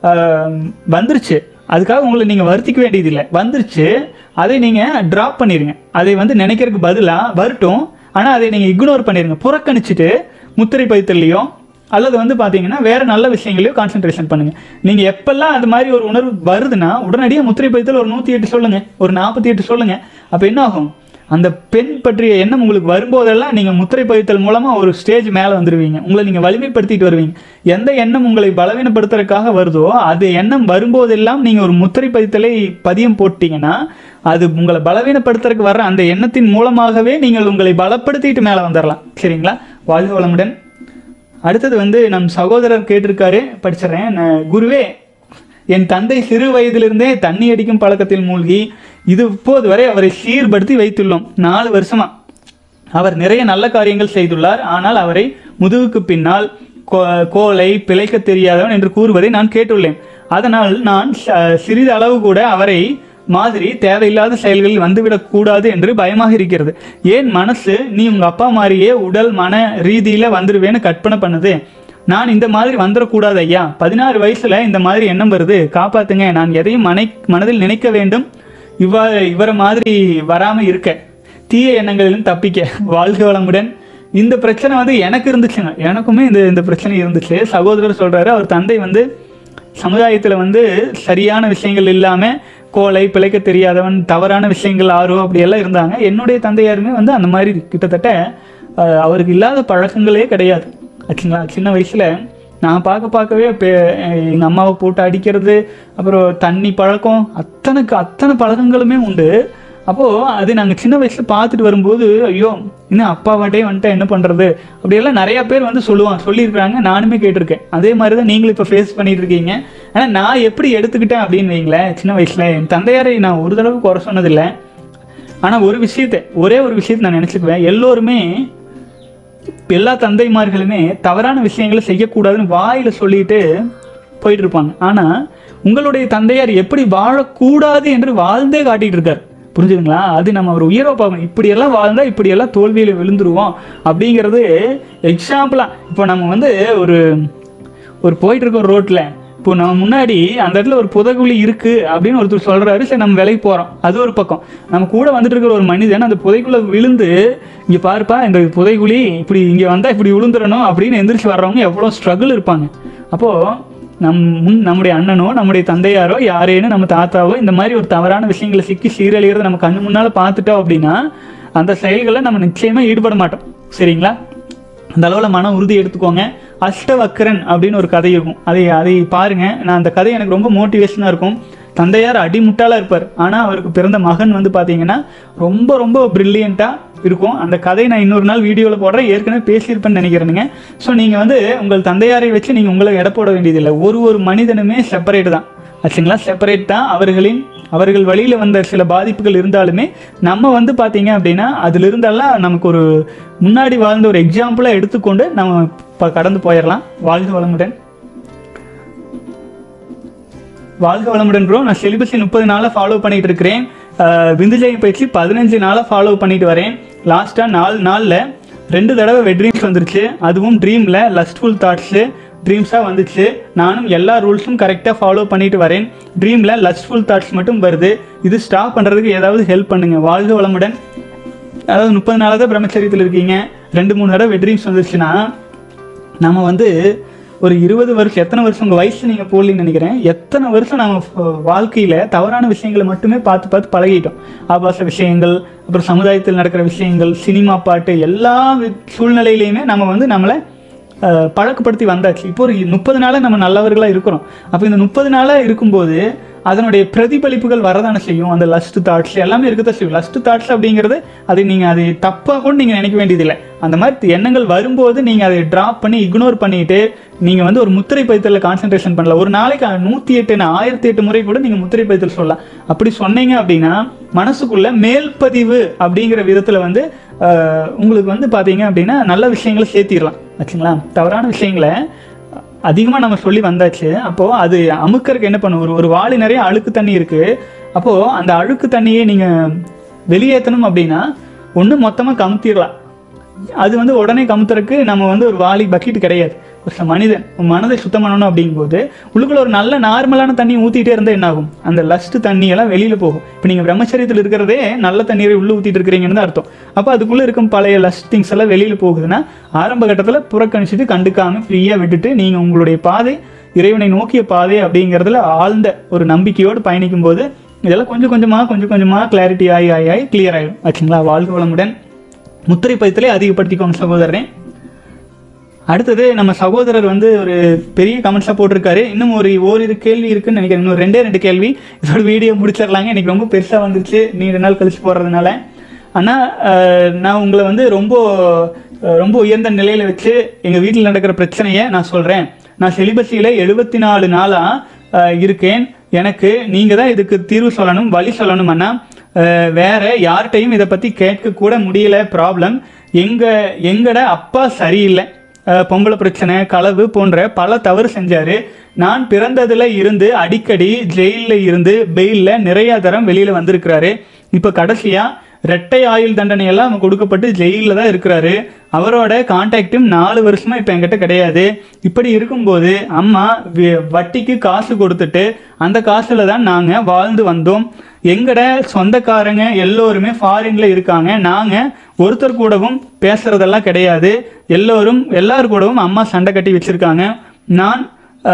வந்துருச்சு, அதுக்காக உங்களை நீங்கள் வருத்திக்க வேண்டியதில்லை. வந்துருச்சு, அதை நீங்கள் ட்ராப் பண்ணிடுங்க. அதை வந்து நினைக்கிறதுக்கு பதிலாக வரட்டும், ஆனால் அதை நீங்கள் இக்னோர் பண்ணிடுங்க, புறக்கணிச்சிட்டு முத்திரை பதித்தல்லையோ அல்லது வந்து பார்த்தீங்கன்னா வேறு நல்ல விஷயங்களையும் கான்சென்ட்ரேஷன் பண்ணுங்கள். நீங்கள் எப்பெல்லாம் அது மாதிரி ஒரு உணர்வு வருதுன்னா உடனடியாக முத்திரை பதித்தல் ஒரு 108 சொல்லுங்கள், ஒரு 48 சொல்லுங்கள். அப்போ என்ன ஆகும், அந்த பெண் பற்றிய எண்ணம் உங்களுக்கு வரும்போதெல்லாம் நீங்கள் முத்திரை பதித்தல் மூலமாக ஒரு ஸ்டேஜ் மேலே வந்துடுவீங்க. உங்களை நீங்கள் வலிமைப்படுத்திட்டு வருவீங்க. எந்த எண்ணம் உங்களை பலவீனப்படுத்துறதுக்காக வருதோ அது எண்ணம் வரும்போதெல்லாம் நீங்கள் ஒரு முத்திரை பதித்தலை பதியம் போட்டிங்கன்னா அது உங்களை பலவீனப்படுத்துறதுக்கு வர்ற அந்த எண்ணத்தின் மூலமாகவே நீங்கள் உங்களை பலப்படுத்திட்டு மேலே வந்துடலாம். சரிங்களா. வாழ்க வளமுடன். அடுத்தது வந்து நம் சகோதரர் கேட்டிருக்காரு, படிச்சிடறேன். குருவே, என் தந்தை சிறு வயதிலிருந்தே தண்ணி அடிக்கும் பழக்கத்தில் மூழ்கி இது இப்போது வரை அவரை சீர்படுத்தி வைத்துள்ளோம். 4 வருஷமா அவர் நிறைய நல்ல காரியங்கள் செய்துள்ளார். ஆனால் அவரை முதுகுக்கு பின்னால் கோலை பிழைக்க தெரியாதவன் என்று கூறுவதை நான் கேட்டுள்ளேன். அதனால் நான் சிறிது அளவு கூட அவரை மாதிரி தேவையில்லாத செயல்களில் வந்துவிடக்கூடாது என்று பயமாக இருக்கிறது. ஏன் மனசு நீ உங்கள் அப்பா மாதிரியே உடல் மன ரீதியில் வந்துடுவேன்னு கற்பனை பண்ணுது. நான் இந்த மாதிரி வந்துடக்கூடாது ஐயா. 16 வயசில் இந்த மாதிரி எண்ணம் வருது, காப்பாற்றுங்க. நான் எதையும் மனதில் நினைக்க வேண்டும், இவரை மாதிரி வராமல் இருக்க, தீய எண்ணங்களிலும் தப்பிக்க. வாழ்க வளமுடன். இந்த பிரச்சனை வந்து எனக்கு இருந்துச்சுங்க, எனக்குமே இந்த பிரச்சனை இருந்துச்சு. சகோதரர் சொல்கிறாரு, அவர் தந்தை வந்து சமுதாயத்தில் வந்து சரியான விஷயங்கள் இல்லாமல் கோலை பிழைக்க தெரியாதவன் தவறான விஷயங்கள் ஆர்வம் அப்படியெல்லாம் இருந்தாங்க. என்னுடைய தந்தையாருமே வந்து அந்த மாதிரி கிட்டத்தட்ட அவருக்கு இல்லாத பழக்கங்களே கிடையாது ஆச்சுங்களா. சின்ன வயசில் நான் பார்க்கவே எங்கள் அம்மாவை போட்டு அடிக்கிறது, அப்புறம் தண்ணி பழக்கம், அத்தனை பழக்கங்களுமே உண்டு. அப்போது அது நாங்கள் சின்ன வயசில் பார்த்துட்டு வரும்போது ஐயோ இன்னும் அப்பாவாட்டே வந்துட்டா என்ன பண்ணுறது அப்படியெல்லாம் நிறையா பேர் வந்து சொல்லியிருக்கிறாங்க. நானுமே கேட்டிருக்கேன். அதே மாதிரி தான் நீங்களும் இப்போ ஃபேஸ் பண்ணிட்டு இருக்கீங்க. ஆனால் நான் எப்படி எடுத்துக்கிட்டேன் அப்படின்னு வைங்களேன், சின்ன வயசில் என் தந்தையாரை நான் ஒரு தடவை குறை சொன்னதில்லை. ஆனால் ஒரே ஒரு விஷயத்தை நான் நினச்சிக்குவேன், எல்லோருமே எல்லா தந்தைமார்களுமே தவறான விஷயங்களை செய்யக்கூடாதுன்னு வாயில் சொல்லிட்டு போயிட்டு இருப்பாங்க. ஆனால் உங்களுடைய தந்தையார் எப்படி வாழக்கூடாது என்று வாழ்ந்தே காட்டிகிட்டு இருக்கார். புரிஞ்சுதுங்களா? அது நம்ம ஒரு உயர்வை பார்க்கணும். இப்படியெல்லாம் வாழ்ந்தால் இப்படியெல்லாம் தோல்வியில் விழுந்துருவோம் அப்படிங்கிறது எக்ஸாம்பிளாக. இப்போ நம்ம வந்து ஒரு போயிட்டு இருக்க ஒரு ரோட்டில் இப்போ நம்ம முன்னாடி அந்த இடத்துல ஒரு புதைகுழி இருக்குது அப்படின்னு ஒருத்தர் சொல்கிறாரு. சரி, நம்ம விலைக்கு போகிறோம், அது ஒரு பக்கம். நம்ம கூட வந்துட்டு இருக்கிற ஒரு மனிதன் அந்த புதைக்குள்ளே விழுந்து இங்கே பாருப்பா இந்த புதைகுழி இப்படி இங்கே வந்தால் இப்படி விழுந்துடணும் அப்படின்னு எந்திரிச்சு வர்றவங்க எவ்வளோ ஸ்ட்ரகிள் இருப்பாங்க. அப்போது நம்முடைய அண்ணனோ நம்முடைய தந்தையாரோ யாரேனும் நம்ம தாத்தாவோ இந்த மாதிரி ஒரு தவறான விஷயங்களை சிக்கி சீரழிகிறத நம்ம கண்ணு முன்னால் பார்த்துட்டோம் அப்படின்னா அந்த செயல்களை நம்ம நிச்சயமாக ஈடுபட மாட்டோம். சரிங்களா? அந்த அளவில் மன உறுதி எடுத்துக்கோங்க. அஷ்டவக்கரன் அப்படின்னு ஒரு கதை இருக்கும், அதை பாருங்கள். நான் அந்த கதை எனக்கு ரொம்ப மோட்டிவேஷனாக இருக்கும். தந்தையார் அடிமுட்டாளாக இருப்பார், ஆனால் அவருக்கு பிறந்த மகன் வந்து பார்த்தீங்கன்னா ரொம்ப ரொம்ப ப்ரில்லியண்ட்டாக இருக்கும். அந்த கதையை நான் இன்னொரு நாள் வீடியோவில் போடுறேன், ஏற்கனவே பேசியிருப்பேன்னு நினைக்கிறேனுங்க. ஸோ நீங்கள் வந்து உங்கள் தந்தையாரை வச்சு நீங்கள் உங்களை எடை போட வேண்டியதில்லை. ஒரு மனிதனுமே செப்பரேட் தான் ஆச்சுங்களா? செப்பரேட் தான். அவர்கள் வழியில் வந்த சில பாதிப்புகள் இருந்தாலுமே நம்ம வந்து பார்த்தீங்க அப்படின்னா அதிலிருந்தெல்லாம் நமக்கு ஒரு முன்னாடி வாழ்ந்த ஒரு எக்ஸாம்பிளாக எடுத்துக்கொண்டு நம்ம கடந்து போயிடலாம். வாழ்க வளமுடன். வாழ்க வளமுடன் ப்ரோ. நான் சிலிபஸை 30 நாளாக ஃபாலோ பண்ணிட்டு இருக்கிறேன். விந்துஜயம் பயிற்சி 15 நாளாக ஃபாலோ பண்ணிட்டு வரேன். லாஸ்ட்டாக 4 நாளில் 2 தடவை வெட்ரீம்ஸ் வந்துருச்சு. அதுவும் ட்ரீமில் லஸ்ட்ஃபுல் தாட்ஸு ட்ரீம்ஸாக வந்துச்சு. நானும் எல்லா ரூல்ஸும் கரெக்டாக ஃபாலோ பண்ணிட்டு வரேன். ட்ரீமில் லஸ்ட்ஃபுல் தாட்ஸ் மட்டும் வருது. இது ஸ்டாப் பண்ணுறதுக்கு ஏதாவது ஹெல்ப் பண்ணுங்கள். வாழ்க வளமுடன். அதாவது 30 நாளாக தான் பிரம்மச்சரியத்தில் இருக்கீங்க, 2-3 தடவை வெட்ரீம்ஸ் வந்துருச்சுன்னா நம்ம வந்து ஒரு 20 வருஷம், எத்தனை வருஷம் உங்கள் வயசு நீங்கள் போடலின்னு நினைக்கிறேன், எத்தனை வருஷம் நம்ம வாழ்க்கையில் தவறான விஷயங்களை மட்டுமே பார்த்து பழகிட்டோம். ஆபாச விஷயங்கள், அப்புறம் சமுதாயத்தில் நடக்கிற விஷயங்கள், சினிமா பாட்டு, எல்லா சூழ்நிலையிலையுமே நம்ம வந்து நம்மளை பழக்கப்படுத்தி வந்தாச்சு. இப்போ ஒரு 30 நாளாக நம்ம நல்லவர்களாக இருக்கிறோம். அப்போ இந்த 30 நாளாக இருக்கும்போது அதனுடைய பிரதிபலிப்புகள் வரதானே செய்யும். அந்த லஸ்ட் தாட்ஸ் எல்லாமே இருக்கதான் செய்யும். லஸ்ட் தாட்ஸ் அப்படிங்கிறது அதை தப்பாக கூட நீங்கள் நினைக்க வேண்டியதில்லை. அந்த மாதிரி எண்ணங்கள் வரும்போது நீங்கள் அதை ட்ராப் பண்ணி இக்னோர் பண்ணிட்டு நீங்கள் வந்து ஒரு முத்திரை பதித்தலில் கான்சன்ட்ரேஷன் பண்ணலாம். ஒரு நாளைக்கு 108 1008 முறை கூட நீங்கள் முத்திரை பதித்தல் சொல்லலாம். அப்படி சொன்னீங்க அப்படின்னா மனசுக்குள்ள மேல்பதிவு அப்படிங்கிற விதத்தில் வந்து உங்களுக்கு வந்து பார்த்தீங்க அப்படின்னா நல்ல விஷயங்களை சேர்த்திடலாம் ஆச்சுங்களா? தவறான விஷயங்களை அதிகமாக நம்ம சொல்லி வந்தாச்சு. அப்போது அது அமுக்கருக்கு என்ன பண்ணும், ஒரு வாளி நிறைய அழுக்கு தண்ணி இருக்குது. அப்போது அந்த அழுக்கு தண்ணியை நீங்கள் வெளியேற்றணும் அப்படின்னா ஒன்று மொத்தமாக கமுத்திடலாம். அது வந்து உடனே கமுத்துறதுக்கு நம்ம வந்து ஒரு வாளி பக்கெட் கிடையாது. ஒரு மனிதன் மனதை சுத்தம் பண்ணணும் அப்படிங்கும்போது உள்ளுக்குள்ள ஒரு நல்ல நார்மலான தண்ணி ஊற்றிட்டே இருந்தால் என்ன ஆகும், அந்த லஸ்ட் தண்ணியெல்லாம் வெளியில் போகும். இப்போ நீங்கள் பிரம்மச்சரியத்தில் இருக்கிறதே நல்ல தண்ணீரை உள்ளே ஊற்றிட்டு இருக்கிறீங்கன்னு தான் அர்த்தம். அப்போ அதுக்குள்ளே இருக்கும் பழைய லஸ்ட் திங்ஸ் எல்லாம் வெளியில் போகுதுன்னா ஆரம்ப கட்டத்தில் புறக்கணிச்சுட்டு கண்டுக்காமல் ஃப்ரீயாக விட்டுட்டு நீங்கள் உங்களுடைய பாதை இறைவனை நோக்கிய பாதை அப்படிங்கிறதுல ஆழ்ந்த ஒரு நம்பிக்கையோடு பயணிக்கும் போது இதெல்லாம் கொஞ்சம் கொஞ்சமாக கிளாரிட்டி ஆகி கிளியர் ஆகிடும் ஆச்சுங்களா? வாழ்க வளமுடன். முத்திரை பதித்தலை அதிகப்படுத்திக்கோங்க சகோதரனே. அடுத்தது நம்ம சகோதரர் வந்து ஒரு பெரிய கமெண்ட்ஸாக போட்டிருக்காரு. இன்னும் ஓரிரு கேள்வி இருக்குன்னு நினைக்கிறேன். இன்னும் 2 கேள்வி இதோட வீடியோ முடிச்சிடலாங்க. இன்றைக்கி ரொம்ப பெருசாக வந்துருச்சு நீண்ட நாள் கழிச்சு போடுறதுனால. ஆனால் நான் உங்களை வந்து ரொம்ப உயர்ந்த நிலையில் வச்சு எங்கள் வீட்டில் நடக்கிற பிரச்சனையை நான் சொல்கிறேன். நான் செலிபஸியில் 74 நாளாக இருக்கேன். எனக்கு நீங்கள் தான் இதுக்கு தீர்வு சொல்லணும், வழி சொல்லணும். அண்ணா வேற யார்கிட்டையும் இதை பற்றி கேட்கக்கூட முடியல. ப்ராப்ளம் எங்கட அப்பா சரியில்லை, பொம்பளை பிரச்சனை, களவு போன்ற பல தவறு செஞ்சார். நான் பிறந்ததில் இருந்து அடிக்கடி ஜெயிலில் இருந்து பெயிலில் நிறையா தரம் வெளியில் வந்திருக்கிறாரு. இப்போ கடைசியாக ரெட்டை ஆயுள் தண்டனையெல்லாம் அவங்க கொடுக்கப்பட்டு ஜெயிலில் தான் இருக்கிறாரு. அவரோட கான்டாக்டும் 4 வருஷமாக இப்போ என்கிட்ட கிடையாது. இப்படி இருக்கும்போது அம்மா வட்டிக்கு காசு கொடுத்துட்டு அந்த காசில் தான் நாங்கள் வாழ்ந்து வந்தோம். எங்கட சொந்தக்காரங்க எல்லோருமே ஃபாரினில் இருக்காங்க. நாங்கள் ஒருத்தர் கூடவும் பேசுகிறதெல்லாம் கிடையாது. எல்லாரு கூடவும் அம்மா சண்டை கட்டி வச்சுருக்காங்க. நான்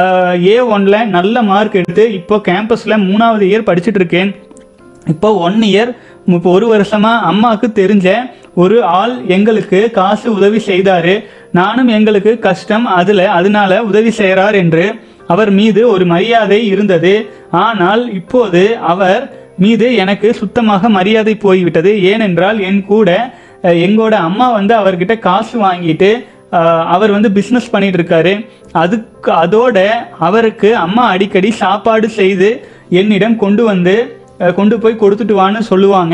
A1 நல்ல மார்க் எடுத்து இப்போ கேம்பஸில் 3வது இயர் படிச்சுட்டு இருக்கேன். இப்போ 1 இயர் இப்போ 1 வருஷமாக அம்மாவுக்கு தெரிஞ்ச ஒரு ஆள் எங்களுக்கு காசு உதவி செய்தார். நானும் எங்களுக்கு கஷ்டம் அதனால உதவி செய்கிறார் என்று அவர் மீது ஒரு மரியாதை இருந்தது. ஆனால் இப்போது அவர் மீது எனக்கு சுத்தமாக மரியாதை போய்விட்டது. ஏனென்றால் எங்களோட அம்மா வந்து அவர்கிட்ட காசு வாங்கிட்டு அவர் வந்து பிஸ்னஸ் பண்ணிட்டு இருக்காரு. அதோட அவருக்கு அம்மா அடிக்கடி சாப்பாடு செய்து என்னிடம் கொண்டு போய் கொடுத்துட்டு வான்னு சொல்லுவாங்க.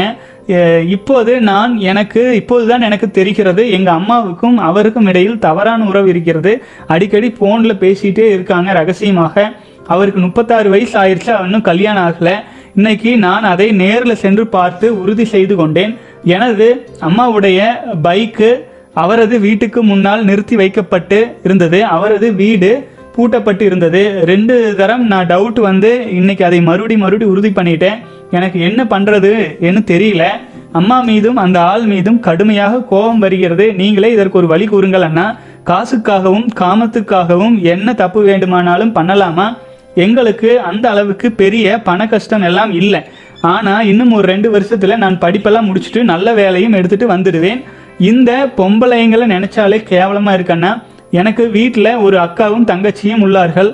இப்போதுதான் எனக்கு தெரிகிறது எங்கள் அம்மாவுக்கும் அவருக்கும் இடையில் தவறான உறவு இருக்கிறது. அடிக்கடி ஃபோனில் பேசிகிட்டே இருக்காங்க ரகசியமாக. அவருக்கு 36 வயசு ஆயிடுச்சு, இன்னும் கல்யாணம் ஆகலை. இன்னைக்கு நான் அதை நேரில் சென்று பார்த்து உறுதி செய்து கொண்டேன். எனது அம்மாவுடைய பைக்கு அவரது வீட்டுக்கு முன்னால் நிறுத்தி வைக்கப்பட்டு இருந்தது. அவரது வீடு பூட்டப்பட்டு இருந்தது. 2 தரம் நான் டவுட் வந்து இன்னைக்கு அதை மறுபடி உறுதி பண்ணிட்டேன். எனக்கு என்ன பண்ணுறது என்று தெரியல. அம்மா மீதும் அந்த ஆள் மீதும் கடுமையாக கோபம் வருகிறது. நீங்களே இதற்கு ஒரு வழி கூறுங்கள் அண்ணா. காசுக்காகவும் காமத்துக்காகவும் என்ன தப்பு வேண்டுமானாலும் பண்ணலாமா? எங்களுக்கு அந்த அளவுக்கு பெரிய பண கஷ்டம் எல்லாம் இல்லை. ஆனால் இன்னும் ஒரு 2 வருஷத்தில் நான் படிப்பெல்லாம் முடிச்சுட்டு நல்ல வேலையும் எடுத்துகிட்டு வந்துடுவேன். இந்த பொம்பளைங்களை நினச்சாலே கேவலமாக இருக்கண்ணா. எனக்கு வீட்டில் ஒரு அக்காவும் தங்கச்சியும் உள்ளார்கள்.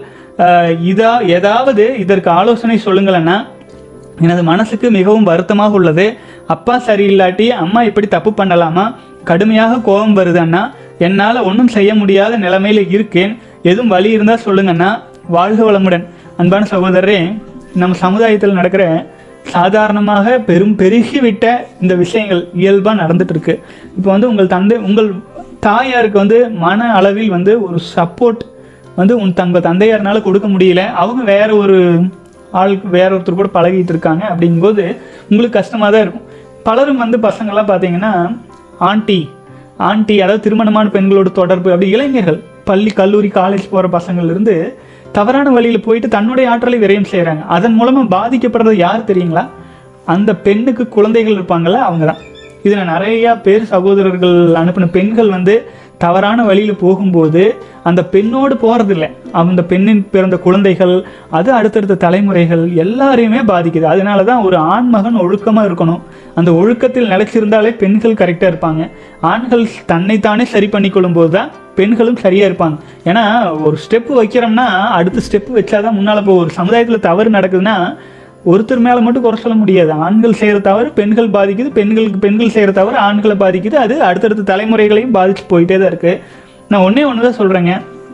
ஏதாவது இதற்கு ஆலோசனை சொல்லுங்களண்ணா. எனது மனசுக்கு மிகவும் வருத்தமாக உள்ளது. அப்பா சரியில்லாட்டி அம்மா இப்படி தப்பு பண்ணலாமா? கடுமையாக கோபம் வருது அண்ணா. என்னால் ஒன்றும் செய்ய முடியாத நிலைமையில் இருக்கேன். எதுவும் வழி இருந்தால் சொல்லுங்கண்ணா. வாழ்க வளமுடன். அன்பான சகோதரரே, நம்ம சமுதாயத்தில் நடக்கிற சாதாரணமாக பெருகிவிட்ட இந்த விஷயங்கள் இயல்பாக நடந்துட்டு இருக்கு. இப்போ வந்து உங்கள் தாயாருக்கு வந்து மன அளவில் வந்து ஒரு சப்போர்ட் வந்து தங்கள் தந்தையாரனால கொடுக்க முடியல. அவங்க வேற ஒருத்தர் கூட பழகிட்டு இருக்காங்க. அப்படிங்கும்போது உங்களுக்கு கஷ்டமாக தான் இருக்கும். பலரும் வந்து பசங்கள்லாம் பார்த்தீங்கன்னா ஆண்டி அதாவது திருமணமான பெண்களோட தொடர்பு, அப்படி இளைஞர்கள் பள்ளி கல்லூரி காலேஜ் போகிற பசங்கள்லேருந்து தவறான வழியில் போயிட்டு தன்னுடைய ஆற்றலை விரயம் செய்கிறாங்க. அதன் மூலமாக பாதிக்கப்படுறது யார் தெரியுங்களா? அந்த பெண்ணுக்கு குழந்தைகள் இருப்பாங்கள்ல, அவங்க தான். இதில் நிறையா பேர் சகோதரர்கள் அனுப்பின பெண்கள் வந்து தவறான வழியில் போகும்போது அந்த பெண்ணோடு போகிறதில்ல, அந்த பெண்ணின் பிறந்த குழந்தைகள், அது அடுத்தடுத்த தலைமுறைகள் எல்லாரையுமே பாதிக்குது. அதனால தான் ஒரு ஆண்மகன் ஒழுக்கமாக இருக்கணும். அந்த ஒழுக்கத்தில் நிலைச்சிருந்தாலே பெண்கள் கரெக்டாக இருப்பாங்க. ஆண்கள் தன்னைத்தானே சரி பண்ணிக்கொள்ளும் போது தான் பெண்களும் சரியாக இருப்பாங்க. ஏன்னா ஒரு ஸ்டெப்பு வைக்கிறோம்னா அடுத்த ஸ்டெப்பு வச்சாதான் முன்னால் போகும். ஒரு சமுதாயத்தில் தவறு நடக்குதுன்னா ஒருத்தர் மேலே மட்டும் குறை சொல்ல முடியாது. ஆண்கள் செய்கிற தவறு பெண்கள் பாதிக்குது, பெண்கள் செய்கிற தவறு ஆண்களை பாதிக்குது. அது அடுத்தடுத்த தலைமுறைகளையும் பாதிச்சு போயிட்டே தான் இருக்குது. நான் ஒன்று தான் சொல்கிறேங்க.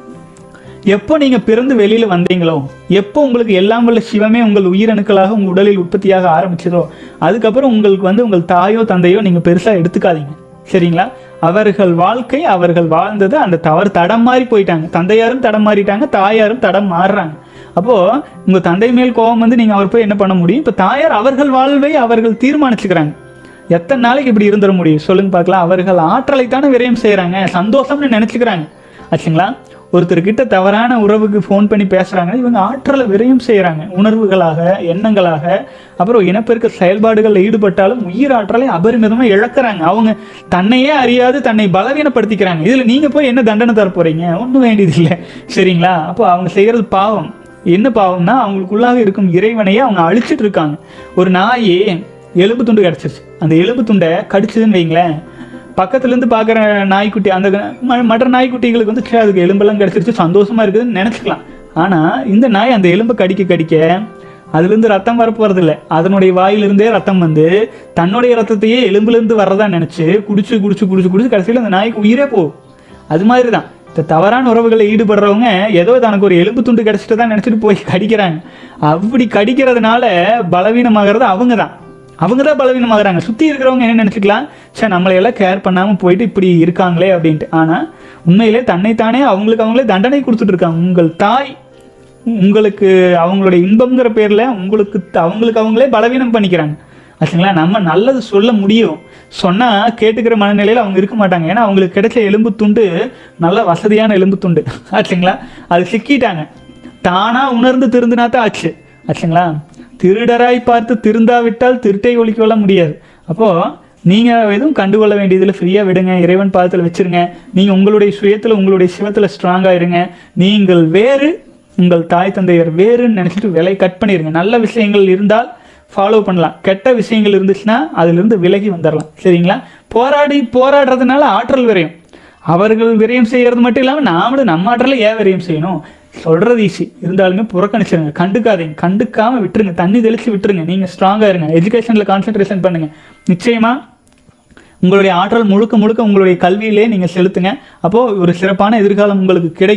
எப்போ நீங்கள் பிறந்து வெளியில் வந்தீங்களோ, எப்போ உங்களுக்கு எல்லாம் வல்ல சிவமே உங்கள் உயிரணுக்களாக உங்கள் உடலில் உற்பத்தியாக ஆரம்பிச்சதோ, அதுக்கப்புறம் உங்களுக்கு வந்து உங்கள் தாயோ தந்தையோ நீங்கள் பெருசாக எடுத்துக்காதீங்க, சரிங்களா? அவர்கள் வாழ்க்கை, அவர்கள் வாழ்ந்தது அந்த தவறு தடம் மாறி போயிட்டாங்க. தந்தையாரும் தடம் மாறிட்டாங்க, தாயாரும் தடம் மாறுறாங்க. அப்போது உங்கள் தந்தை மேல் கோபம் வந்து நீங்கள் அவர் போய் என்ன பண்ண முடியும்? இப்போ தாயார் அவர்கள் வாழ்வை அவர்கள் தீர்மானிச்சுக்கிறாங்க. எத்தனை நாளைக்கு இப்படி இருந்துட முடியும் சொல்லுங்க பார்க்கலாம்? அவர்கள் ஆற்றலை தானே விரயம் செய்கிறாங்க, சந்தோஷம்னு நினச்சிக்கிறாங்க, ஆச்சுங்களா? ஒருத்தர்கிட்ட தவறான உறவுக்கு ஃபோன் பண்ணி பேசுகிறாங்க, இவங்க ஆற்றலை விரயம் செய்கிறாங்க. உணர்வுகளாக, எண்ணங்களாக, அப்புறம் இனப்பெருக்க செயல்பாடுகளில் ஈடுபட்டாலும் உயிர் ஆற்றலை அபரிமிதமாக இழக்கிறாங்க. அவங்க தன்னையே அறியாது தன்னை பலவீனப்படுத்திக்கிறாங்க. இதில் நீங்கள் போய் என்ன தண்டனை தர போகிறீங்க? ஒன்றும் வேண்டியதில்லை, சரிங்களா? அப்போ அவங்க செய்கிறது பாவம். என்ன பாவம்னா அவங்களுக்குள்ளாக இருக்கும் இறைவனையே அவங்க அழிச்சிட்டு இருக்காங்க. ஒரு நாய் எலும்பு துண்டு கிடச்சிருச்சு, அந்த எலும்பு துண்டை கடிச்சதுன்னு வைங்களேன், பக்கத்துலேருந்து பார்க்குற நாய்க்குட்டி, அந்த மற்ற நாய்க்குட்டிகளுக்கு வந்து அதுக்கு எலும்பெல்லாம் கிடச்சிருச்சு, சந்தோஷமாக இருக்குதுன்னு நினச்சிக்கலாம். ஆனால் இந்த நாய் அந்த எலும்பை கடிக்க அதுலேருந்து ரத்தம் வரப்போகிறதில்ல, அதனுடைய வாயிலிருந்தே ரத்தம் வந்து தன்னுடைய ரத்தத்தையே எலும்புலேருந்து வர்றதா நினச்சி குடிச்சு கடைசியில் அந்த நாய்க்கு உயிரே போகும். அது மாதிரி தான் இந்த தவறான உறவுகளில் ஈடுபடுறவங்க ஏதோ தனக்கு ஒரு எலும்பு துண்டு கிடச்சிட்டு தான் நினச்சிட்டு போய் கடிக்கிறாங்க. அப்படி கடிக்கிறதுனால பலவீனமாகிறது அவங்க தான் பலவீனமாகறாங்க. சுற்றி இருக்கிறவங்க என்ன நினச்சிக்கலாம், சரி நம்மளையெல்லாம் கேர் பண்ணாமல் போயிட்டு இப்படி இருக்காங்களே அப்படின்ட்டு. ஆனால் உண்மையிலே தன்னைத்தானே அவங்களே தண்டனை கொடுத்துட்டு இருக்காங்க. உங்கள் தாய் உங்களுக்கு அவங்களுடைய இன்பம்ங்கிற பேரில் அவங்களுக்கு அவங்களே பலவீனம் பண்ணிக்கிறாங்க, ஆச்சுங்களா? நம்ம நல்லது சொல்ல முடியும், சொன்னால் கேட்டுக்கிற மனநிலையில் அவங்க இருக்க மாட்டாங்க. ஏன்னா அவங்களுக்கு கிடைச்ச எலும்பு துண்டு நல்ல வசதியான எலும்பு துண்டு, ஆச்சுங்களா? அது சிக்கிட்டாங்க. தானாக உணர்ந்து திருந்தினா தான் ஆச்சு, ஆச்சுங்களா? திருடராய் பார்த்து திருந்தாவிட்டால் திருட்டை ஒழிக்கொள்ள முடியாது. அப்போது நீங்கள் எதுவும் கண்டுகொள்ள வேண்டியதில் ஃப்ரீயாக விடுங்க, இறைவன் பாதத்தில் வச்சுருங்க. நீங்கள் உங்களுடைய சுயத்தில் உங்களுடைய சிவத்தில் ஸ்ட்ராங்காக இருங்க. நீங்கள் வேறு, உங்கள் தாய் தந்தையர் வேறுன்னு நினச்சிட்டு விலை கட் பண்ணிடுங்க. நல்ல விஷயங்கள் இருந்தால் ஃபாலோ பண்ணலாம், கெட்ட விஷயங்கள் இருந்துச்சுன்னா அதிலிருந்து விலகி வந்துடலாம், சரிங்களா? போராடுறதுனால ஆற்றல் விரயம், அவர்கள் விரயம் செய்கிறது மட்டும் இல்லாமல் நாமளும் நம்ம ஆற்றலை ஏன் விரயம் செய்யணும்? சொல்கிறது ஈஸி, இருந்தாலுமே புறக்கணிச்சிருங்க, கண்டுக்காமல் விட்டுருங்க, தண்ணி தெளித்து விட்டுருங்க. நீங்கள் ஸ்ட்ராங்காக இருங்க, எஜுகேஷனில் கான்சன்ட்ரேஷன் பண்ணுங்கள். நிச்சயமாக உங்களுடைய ஆற்றல் முழுக்க உங்களுடைய கல்வியிலே நீங்கள் செலுத்துங்க. அப்போது ஒரு சிறப்பான எதிர்காலம் உங்களுக்கு கிடைக்கும்.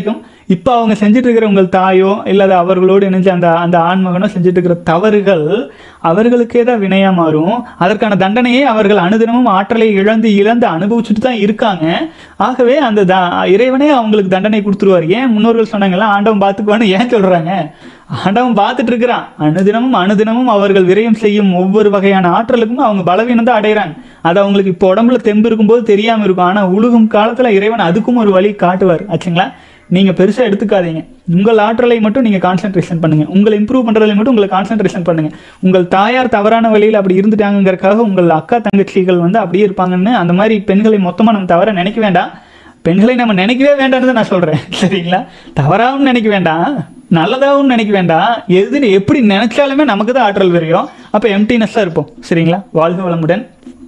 இப்போ அவங்க செஞ்சுட்டு இருக்கிற உங்கள் தாயோ இல்லாத அவர்களோடு இணைஞ்ச அந்த அந்த ஆண்மகனோ செஞ்சுட்டு இருக்கிற தவறுகள் அவர்களுக்கே தான் வினையாக மாறும். அதற்கான தண்டனையை அவர்கள் அனுதினமும் ஆற்றலை இழந்து அனுபவிச்சுட்டு தான் இருக்காங்க. ஆகவே அந்த இறைவனே அவங்களுக்கு தண்டனை கொடுத்துருவார். ஏன் முன்னோர்கள் சொன்னாங்கல்ல, ஆண்டவன் பார்த்துக்குவான்னு ஏன் சொல்கிறாங்க? ஆண்டவன் பார்த்துட்டு இருக்கிறான். அனுதினமும் அவர்கள் விரயம் செய்யும் ஒவ்வொரு வகையான ஆற்றலுக்கும் அவங்க பலவீனம் தான் அடைகிறாங்க. அது அவங்களுக்கு இப்போ உடம்புல தெம்பு இருக்கும்போது தெரியாமல் இருக்கும். ஆனால் உழுகும் காலத்தில் இறைவன் அதுக்கும் ஒரு வழி காட்டுவார். ஆச்சுங்களா? நீங்கள் பெருசாக எடுத்துக்காதீங்க. உங்கள் ஆற்றலை மட்டும் நீங்கள் கான்சென்ட்ரேஷன் பண்ணுங்கள். உங்களை இம்ப்ரூவ் பண்ணுறதை மட்டும் உங்களை கான்சென்ட்ரேஷன் பண்ணுங்கள். உங்கள் தாயார் தவறான வழியில் அப்படி இருந்துட்டாங்கிறதுக்காக உங்கள் அக்கா தங்கச்சிகள் அப்படியே இருப்பாங்கன்னு அந்த மாதிரி பெண்களை மொத்தமாக நம்ம தவற நினைக்க வேண்டாம். பெண்களை நம்ம நினைக்கவே வேண்டாம்னு நான் சொல்கிறேன். சரிங்களா? தவறாகவும் நினைக்க வேண்டாம், நல்லதாகவும் நினைக்க வேண்டாம். எதுன்னு எப்படி நினைச்சாலுமே நமக்கு தான் ஆற்றல் வரையும். அப்போ எம்டினஸ்ஸாக இருப்போம். சரிங்களா? வாழ்க வளமுடன்.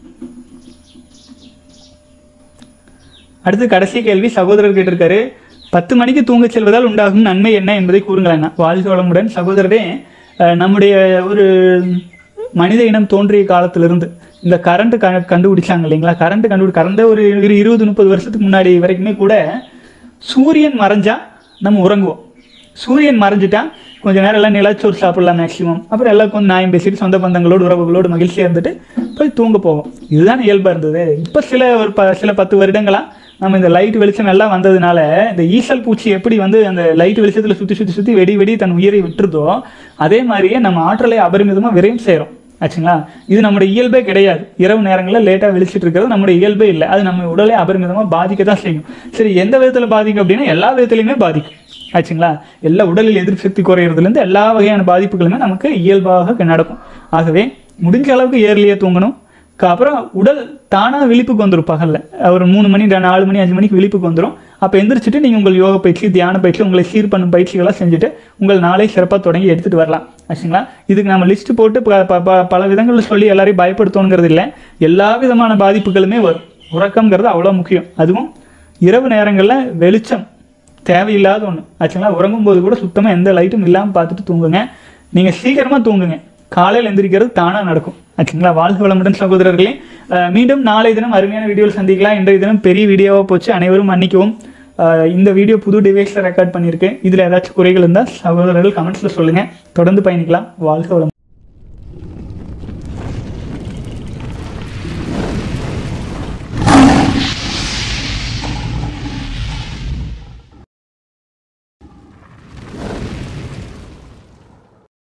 அடுத்து கடைசி கேள்வி சகோதரர் கேட்டிருக்காரு. 10 மணிக்கு தூங்க செல்வதால் உண்டாகும் நன்மை என்ன என்பதை கூறுங்களேன். வாழ்க வளமுடன் சகோதரரே. நம்முடைய ஒரு மனித இனம் தோன்றிய காலத்திலிருந்து இந்த கரண்ட் கண்டுபிடிச்சாங்க இல்லைங்களா? கடந்த ஒரு 20-30 வருஷத்துக்கு முன்னாடி வரைக்குமே கூட சூரியன் மறைஞ்சா நம்ம உறங்குவோம். சூரியன் மறைஞ்சிட்டா கொஞ்ச நேரம் எல்லாம் நிலச்சோறு சாப்பிடலாம் மேக்ஸிமம். அப்புறம் எல்லாம் கொஞ்சம் நியாயம் பேசிட்டு சொந்த பந்தங்களோடு உறவுகளோடு மகிழ்ச்சியாக இருந்துட்டு போய் தூங்க போவோம். இதுதான் இயல்பாக இருந்தது. இப்போ சில 10 வருடங்களாக நம்ம இந்த லைட் வெளிச்சம் எல்லாம் வந்ததுனால இந்த ஈசல் பூச்சி எப்படி அந்த லைட் வெளிச்சத்தில் சுற்றி வெடி தன் உயிரை விட்டுருதோ அதே மாதிரியே நம்ம ஆற்றலை அபரிமிதமாக விரையும் செய்கிறோம். ஆச்சுங்களா? இது நம்முடைய இயல்பே கிடையாது. இரவு நேரங்களில் லேட்டாக வெளிச்சிட்டு இருக்கிறது நம்முடைய இயல்பே இல்லை. அது நம்ம உடலை அபரிமிதமாக பாதிக்க தான் செய்யும். சரி, எந்த விதத்தில் பாதிக்கும் அப்படின்னா எல்லா விதத்துலையுமே பாதிக்கும். ஆச்சுங்களா? எல்லா உடலில் எதிர்ப்பு சக்தி குறையிறதுலேருந்து எல்லா வகையான பாதிப்புகளுமே நமக்கு இயல்பாக நடக்கும். ஆகவே முடிஞ்ச அளவுக்கு ஏர்லியாக தூங்கணும். அப்புறம் உடல் தானாக விழிப்புக்கு வந்துடும். பகலில் ஒரு 3 மணி 4 மணி 5 மணிக்கு விழிப்புக்கு வந்துடும். அப்போ எந்திரிச்சிட்டு நீங்கள் உங்கள் யோக பயிற்சி, தியான பயிற்சி, உங்களை சீர் பண்ணும் பயிற்சிகளாக செஞ்சுட்டு உங்கள் நாளை சிறப்பாக தொடங்கி எடுத்துகிட்டு வரலாம். ஆச்சுங்களா? இதுக்கு நம்ம லிஸ்ட்டு போட்டு பல விதங்களில் சொல்லி எல்லாரையும் பயப்படுத்தணுங்கிறது இல்லை. எல்லா விதமான பாதிப்புகளுமே வரும். உறக்கம்ங்கிறது அவ்வளோ முக்கியம். அதுவும் இரவு நேரங்களில் வெளிச்சம் தேவையில்லாத ஒன்று. ஆச்சுங்களா? உறங்கும்போது கூட சுத்தமாக எந்த லைட்டும் இல்லாமல் பார்த்துட்டு தூங்குங்க. நீங்கள் சீக்கிரமாக தூங்குங்க. காலையில் எந்திரிக்கிறது தானாக நடக்கும். ஆச்சுங்களா? வாழ்க வளமுடன் சகோதரர்களே. மீண்டும் நாளை தினம் அருமையான வீடியோவில் சந்திக்கலாம். இன்றைய தினம் பெரிய வீடியோவாக போச்சு, அனைவரும் மன்னிக்கவும். இந்த வீடியோ புது டிவைஸில் ரெக்கார்ட் பண்ணியிருக்கேன். இதில் ஏதாச்சும் குறைகள் இருந்தால் சகோதரர்கள் கமெண்ட்ஸில் சொல்லுங்கள். தொடர்ந்து பயணிக்கலாம். வாழ்க வளமுடன்.